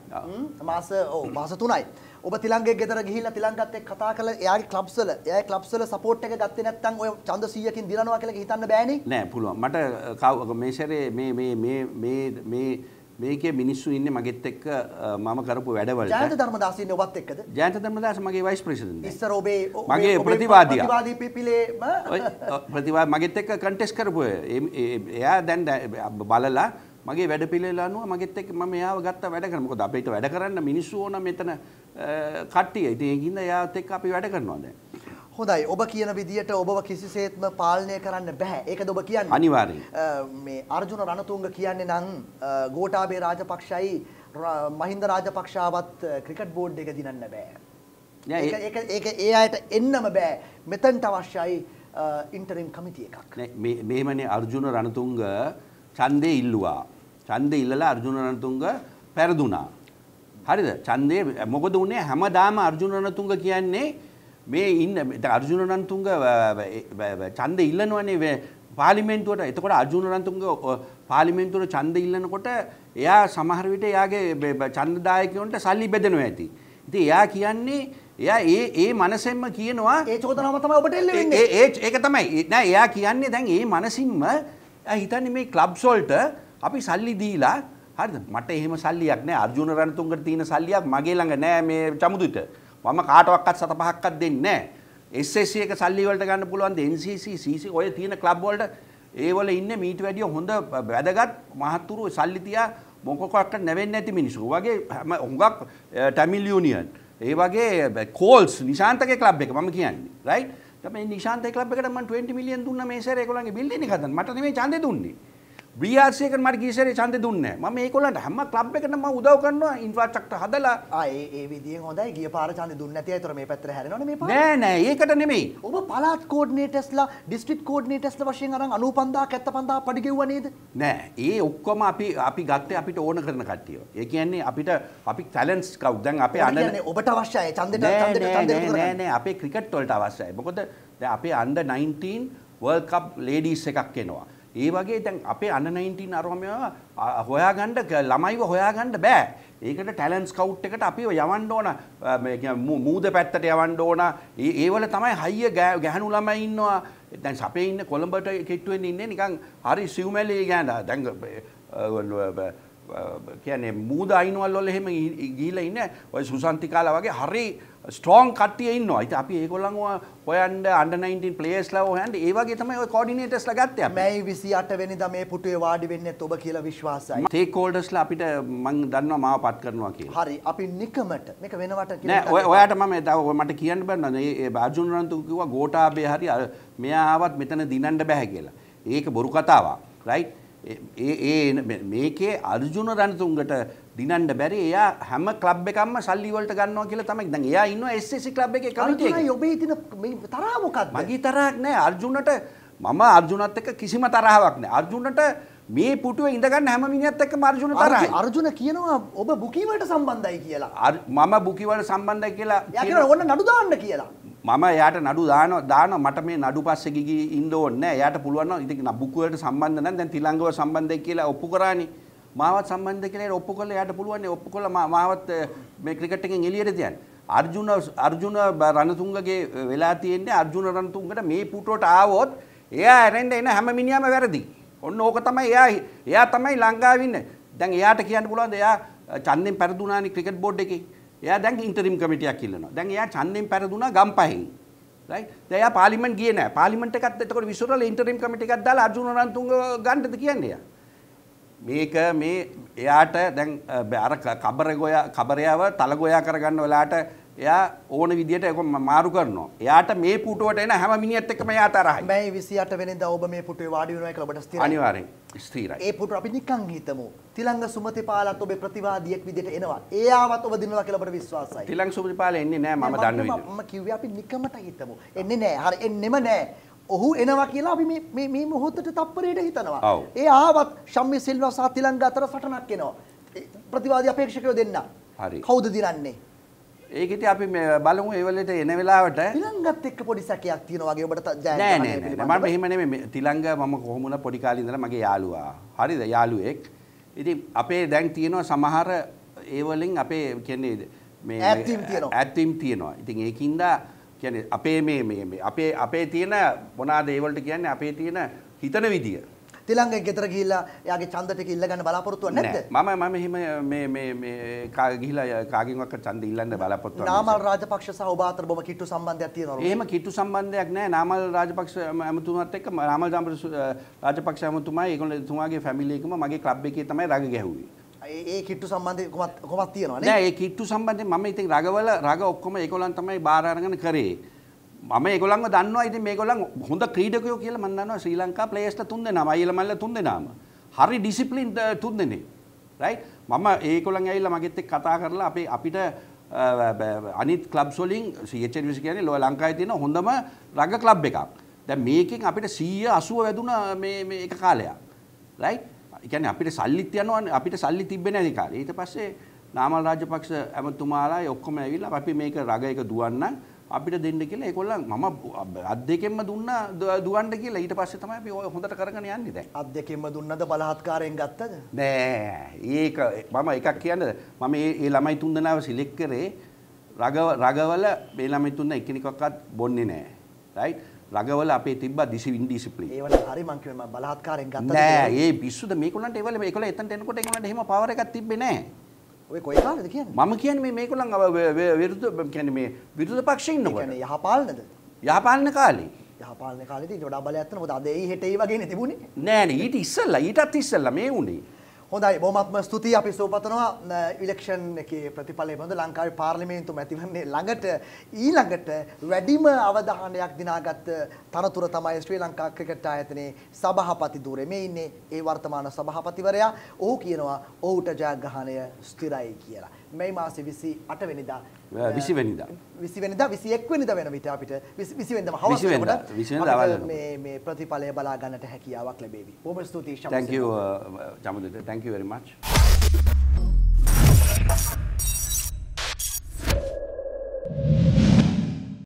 මාස 3යි. ඔබ තිලංගේ ගෙදර ගිහිල්ලා තිලංගත් එක්ක කතා කරලා එයාගේ ක්ලබ්ස් වල සපෝට් එක ගත්තේ නැත්නම් ඔය ඡන්ද 100කින් දිනනවා කියලා හිතන්න බෑනේ. නෑ පුළුවන්. මට මේ සැරේ මේකේ මිනිස්සු ඉන්නේ මගෙත් එක්ක මම කරපු වැඩවලට. ජයන්ත ධර්මදාස ඉන්නේ ඔබත් එක්කද? ජයන්ත ධර්මදාස මගේ වයිස් ප්‍රෙසිඩන්ට්. ඉස්සර ඔබේ මගේ ප්‍රතිවාදියා. ප්‍රතිවාදී පිපිලේ ප්‍රතිවාද මගෙත් එක්ක කන්ටෙස්ට් කරපු එයා දැන් බලලා මගේ වැඩ පිළිවෙල අනුව මගෙත් එක්ක මම එයාව ගත්ත වැඩ කරන්න. මොකද අපිට වැඩ කරන්න මිනිස්සු ඕන මෙතන කට්ටිය. ඉතින් ඒකින්ද එයාත් එක්ක අපි වැඩ කරනවා දැන්. හොඳයි ඔබ කියන විදියට ඔබව කිසිසේත්ම පාලනය කරන්න බෑ. ඒකද ඔබ කියන්නේ? අනිවාර්යයෙන්. මේ අර්ජුන රණතුංග කියන්නේ නම් ගෝඨාභය රාජපක්ෂයි මහින්ද රාජපක්ෂාවත් ක්‍රිකට් බෝඩ් එක දිනන්න බෑ. ඒක ඒ අයට එන්නම බෑ. මෙතනට අවශ්‍යයි ඉන්ටරිම් කමිටි එකක්. මෙහෙමනේ අර්ජුන රණතුංග ඡන්දේ ඉල්ලුවා. ඡන්දේ ඉල්ලලා අර්ජුන රණතුංග පෙරදුනා. හරිද? ඡන්දේ මොකද උනේ හැමදාම අර්ජුන රණතුංග කියන්නේ මේ ඉන්න අර්ජුන රණතුංග ඡන්දේ ඉල්ලනවනේ පාර්ලිමේන්තුවට. එතකොට අර්ජුන රණතුංග පාර්ලිමේන්තුවට ඡන්දේ ඉල්ලනකොට එයා සමහර විට එයාගේ ඡන්දදායකයන්ට සල්ලි බෙදනවා ඇති. ඉතින් එයා කියන්නේ එයා ඒ මනසෙන්ම කියනවා ඒ චෝදනාව තමයි ඔබට එල්ල වෙන්නේ. ඒක තමයි. නෑ එයා කියන්නේ දැන් ඒ මනසින්ම හිතන්නේ මේ ක්ලබ්ස් වලට අපි සල්ලි දීලා හරිද? මට එහෙම සල්ලියක් නෑ. අර්ජුන රණතුංගට තියෙන සල්ලියක් මගේ ළඟ නෑ මේ චමුදුට. මම කාටවත් සත පහක්වත් දෙන්නේ නැහැ. SSC එක සල්ලි වලට ගන්න පුළුවන් ද NCC CC ඔය තියෙන ක්ලබ් වලට ඒ වල ඉන්නේ මීට වැඩිය හොඳ වැදගත් මහත්තුරු සල්ලි තියා මොකක්වත් නැවෙන්නේ නැති මිනිස්සු. වගේ හුඟක් ටැමිල් යුනියන්. ඒ වගේ කෝල්ස් නිශාන්තගේ ක්ලබ් එක මම කියන්නේ. රයිට්? තමයි නිශාන්තගේ ක්ලබ් එකට මම 20 මිලියන් දුන්නා මේ සැරේ ඒගොල්ලන්ගේ බිල්ඩින් එක හදන්න. මට නෙමෙයි ඡන්දේ දුන්නේ. BRC එකට මට ගිය සැරේ ඡන්දේ දුන්නේ නැහැ. මම ඒගොල්ලන්ට හැම ක්ලබ් එකකටම මම උදව් කරනවා ඉන්ෆ්‍රාස්ට්‍රක්චර් හදලා. ඒ විදියෙන් හොඳයි. ගිය පාර ඡන්දේ දුන්නේ නැති අයතර මේ පැත්තට හැරෙනවනේ මේ පාර. නෑ ඒකට නෙමෙයි. ඔබ පළාත් කෝඩිනේටර්ස්ලා ඩිස්ට්‍රික්ට් කෝඩිනේටර්ස්ලා වශයෙන් අරන් 95000 75000 පඩි ගෙවුවා නේද? නෑ ඒ ඔක්කොම අපි ගත්තේ අපිට ඕන කරන කට්ටිය. ඒ කියන්නේ අපි ටැලන්ට්ස් කවුද දැන් අපේ කියන්නේ ඔබට අවශ්‍යයි ඡන්දෙට නෑ අපේ ක්‍රිකට් වලට අවශ්‍යයි. මොකද දැන් අපේ under 19 World Cup ladies එකක් එනවා. ඒ වගේ දැන් අපේ under 19 අරම හොයාගන්න ළමයිව හොයාගන්න බෑ. ඒකට ටැලන්ට් ස්කවුට් එකට අපිව යවන්න ඕන. මේ කියන්නේ මූද පැත්තට යවන්න ඕන. ඒ වල තමයි හයිය ගැහණු ළමයි ඉන්නවා. දැන් අපේ ඉන්න කොළඹට කිට්ටුවෙන් ඉන්නේ නිකන් හරි සිව්මැලි ගෑනලා. දැන් කියන්නේ මූද අයින්වල වල එහෙම ගිහිලා ඉන්නේ. ඔය සුසන්තිකාලා වගේ හරි ස්ට්‍රෝං කට්ටිය ඉන්නවා. ඉතින් අපි ඒගොල්ලන්ව හොයන්න under 19 ප්ලේයර්ස්ලා හොයන්න ඒ වගේ තමයි ඔය කෝඩිනේටර්ස්ලා ගත්තේ අපි. මැයි 28 වෙනිදා මේ පුටුවේ වාඩි වෙන්නේත් ඔබ කියලා විශ්වාසයි. ටේක් හෝල්ඩර්ස්ලා අපිට මම දන්නවා මාව පත් කරනවා කියලා. හරි අපි නිකමට මේක වෙනවට නෑ ඔයාට මම මට කියන්න බෑ නේද ඒ අර්ජුන රණතුංග කිව්වා ගෝඨාභය හරි මෙයා ආවත් මෙතන දිනන්න බෑ කියලා. ඒක බොරු කතාවක්. රයිට්? මේකේ අර්ජුන රණතුංගට දිනන්න බැරි එයා හැම ක්ලබ් එකක්ම සල්ලි වලට ගන්නවා කියලා තමයි. දැන් එයා ඉන්නවා SSC ක්ලබ් එකේ කමිටු එකේ. අර්ජුනයි ඔබේ තියෙන මේ තරහ මොකක්ද? මගේ තරහක් නෑ. අර්ජුනට මම අර්ජුනත් එක්ක කිසිම තරහාවක් නෑ. අර්ජුනට මේ පුටුවේ ඉඳ ගන්න හැම මිනිහත් එක්කම අර්ජුන තරහයි. අර්ජුන කියනවා ඔබ බුකි වලට සම්බන්ධයි කියලා. මම බුකි වලට සම්බන්ධයි කියලා. එයා කියනවා ඕන්න නඩු දාන්න කියලා. මම එයාට නඩු දානවා මට මේ නඩු පස්සේ ගිහී ඉන්න ඕනේ නෑ. එයාට පුළුවන් නම් ඉතින් බුකු වලට සම්බන්ධ නම් දැන් තිලංගව සම්බන්ධයි කියලා ඔප්පු කරානේ. මාවත් සම්බන්ධ කියලා ඔප්පු කළා. එයාට පුළුවන් නේ ඔප්පු කළා මාවත් මේ ක්‍රිකට් එකෙන් එළියට තියන්න. අර්ජුන රණතුංගගේ වෙලා තියෙන්නේ අර්ජුන රණතුංගට මේ පුටුවට ආවොත් එයා ඇරෙන්න එන හැම මිනිහම වැරදි. ඔන්න ඕක තමයි එයා තමයි ලංකාවේ ඉන්නේ. දැන් එයාට කියන්න පුළුවන් එයා ඡන්දෙන් පෙරදුනානේ ක්‍රිකට් බෝඩ් එකේ. එයා දැන් ඉන්ටරිම් කමිටියක් ඉල්ලනවා. දැන් එයා ඡන්දෙන් පෙරදුනා ගම්පහෙන්. රයිට්? දැන් එයා පාර්ලිමේන්තු ගියේ නැහැ. පාර්ලිමේන්තු එකත් එතකොට විශ්වරල ඉන්ටරිම් කමිටි එකක් දාලා අර්ජුන රණතුංග ගන්නද කියන්නේ එයා. මේක මේ එයාට දැන් අර කබරයව තලගොයා කරගන්න වෙලාවට එයා ඕන විදියට ඒක මාරු කරනවා. එයාට මේ පුටුවට එන හැම මිනිහත් එක්කම එයා තරහයි. මැයි 28 වෙනිදා ඔබ මේ පුටුවේ වාඩි වෙනවා කියලා ඔබට ස්ථිරයි. අනිවාර්යෙන් ස්ථිරයි. ඒ පුටුව අපි නිකන් හිතමු. තිලංග සුමතිපාලත් ඔබේ ප්‍රතිවාදියෙක් විදියට එනවා. ඒ ආවත් ඔබ දිනනවා කියලා ඔබට විශ්වාසයි. තිලංග සුමතිපාල එන්නේ නැහැ මම දන්න විදියට. මම කිව්වේ අපි නිකමට හිතමු. එන්නේ නැහැ. හරි එන්නෙම නැහැ. ඔහු එනවා කියලා අපි මේ මොහොතට තප්පරයට හිතනවා. ඒ ආවත් ශම්මි සිල්වා සහ තිලංග අතර සටනක් එනවා. ප්‍රතිවාදී අපේක්ෂකයෝ දෙන්න. හරි. කවුද දිනන්නේ? ඒක ඉතින් අපි බලමු ඒ වෙලේට එන වෙලාවට තිලංගත් එක්ක පොඩි සැකයක් තියෙනවා වගේ ඔබට නෑ මම මෙහෙම නෙමෙයි තිලංග මම කොහොම වුණා පොඩි කාලේ ඉඳලා මගේ යාළුවා හරිද යාළුවෙක් ඉතින් අපේ දැන් තියෙනවා සමහර ඒ වලින් අපේ කියන්නේ මේ ඇත්වීම් තියෙනවා ඉතින් ඒකින්ද කියන්නේ අපේ මේ අපේ තියෙන මොනවාද ඒ වලට කියන්නේ අපේ තියෙන හිතන විදිය තිලංගෙන් ගෙදර ගිහිල්ලා එයාගේ ඡන්ද ටික ඉල්ල ගන්න බලාපොරොත්තුවක් නැද්ද? මම එහෙම මේ ගිහිල්ලා කාගෙන්වත් ඡන්ද ඉල්ලන්න බලාපොරොත්තු වෙන්නේ. නාමල් රාජපක්ෂ සහ ඔබ අතර බොම කිට්ටු සම්බන්ධයක් තියෙනවද? එහෙම කිට්ටු සම්බන්ධයක් නැහැ. නාමල් රාජපක්ෂ ඇමතුමාත් එක්ක නාමල් රාජපක්ෂ ඇමතුමා ඒගොල්ලෝ තුමාගේ ෆැමිලි එකම මගේ ක්ලබ් එකේ තමයි රග ගැහුවේ. ඒ කිට්ටු සම්බන්ධය කොහොමද තියෙනවද? නෑ ඒ කිට්ටු සම්බන්ධයෙන් මම ඉතින් රග ඔක්කොම ඒගොල්ලන් තමයි බාර අරගෙන කරේ. මම ඒගොල්ලන්ව දන්නවා ඉතින් මේගොල්ලන් හොඳ ක්‍රීඩකයෝ කියලා මම දන්නවා ශ්‍රී ලංකා ප්ලේයර්ස්ලා තුන් දෙනාම අයියලා මල්ල තුන් දෙනාම හරි ඩිසිප්ලින් තුන් දෙනෙක් රයිට් මම ඒගොල්ලන් ඇවිල්ලා මගෙත් එක්ක කතා කරලා අපිට අනිත් ක්ලබ්ස් වලින් CHNVC කියන්නේ ලෝ ලංකාවේ තියෙන හොඳම රග ක්ලබ් එකක් දැන් මේකෙන් අපිට 180 වැදුනා මේ එක කාලයක් රයිට් ඒ කියන්නේ අපිට සල්ලිත් යනවා අපිට සල්ලි තිබ්බේ නැහැ ඒ කාලේ ඊට පස්සේ නාමල් රාජපක්ෂ ඇමතුමාලා ඔක්කොම ඇවිල්ලා අපි මේක රග එක දුවන්න අපිට දෙන්න කියලා ඒගොල්ලන් මම අත් දෙකෙන්ම දුන්නා දුවන්න කියලා ඊට පස්සේ තමයි අපි හොඳට කරගෙන යන්නේ දැන් අත් දෙකෙන්ම දුන්නද බලහත්කාරයෙන් ගත්තද නෑ ඒක මම එකක් කියන්නේ මම මේ ළමයි තුන් දෙනාව සිලෙක්ට් කරේ රගවල මේ ළමයි තුන් දෙනා එකිනෙකක්වත් බොන්නේ නෑ රයිට් රගවල අපේ තිබ්බා ඩිසිප්ලින් ඒවල හරි මං කිව්වේ මම බලහත්කාරයෙන් ගත්තද නෑ ඒ පිස්සුද මේගොල්ලන්ට ඒගොල්ලෝ එතනට එනකොට ඒගොල්ලන්ට එහෙම පවර් එකක් තිබ්බේ නෑ ඔය කොයි කාලේද කියන්නේ මම කියන්නේ මේගොල්ලන් විරුද්ධ කියන්නේ මේ විරුද්ධ පක්ෂේ ඉන්නකොට කියන්නේ යහපාලනද යහපාලන කාලේ යහපාලන කාලේදී ඊට වඩා බලයක් තියෙනවා මොකද අද ඒ හෙට ඒ වගේනේ තිබුණේ නෑනේ ඊටත් ඉස්සෙල්ලා මේ උනේ හොඳයි බොහොමත්ම ස්තුතියි අපි සෝපතනවා ඉලෙක්ෂන් එකේ ප්‍රතිඵලය බඳ ලංකාවේ පාර්ලිමේන්තු මැතිවරණයේ ඊළඟට වැඩිම අවධානයක් දිනාගත් තනතුර තමයි ශ්‍රී ලංකා ක්‍රිකට් ආයතනයේ සභාපති ධූරය මේ ඉන්නේ ඒ වර්තමාන සභාපතිවරයා ඔහු කියනවා ඔහුට ජයග්‍රහණය ස්ථිරයි කියලා මේ මාසේ 28 වෙනිදා 20 වෙනිදා 21 වෙනිදා වෙන විට අපිට 20 වෙනිදාම හවස වෙනකොට මේ ප්‍රතිඵලය බලා ගන්නට හැකියාවක් ලැබේවි. බොහොම ස්තුතියි ශමසේන. Thank you Jamuduta. Thank you very much.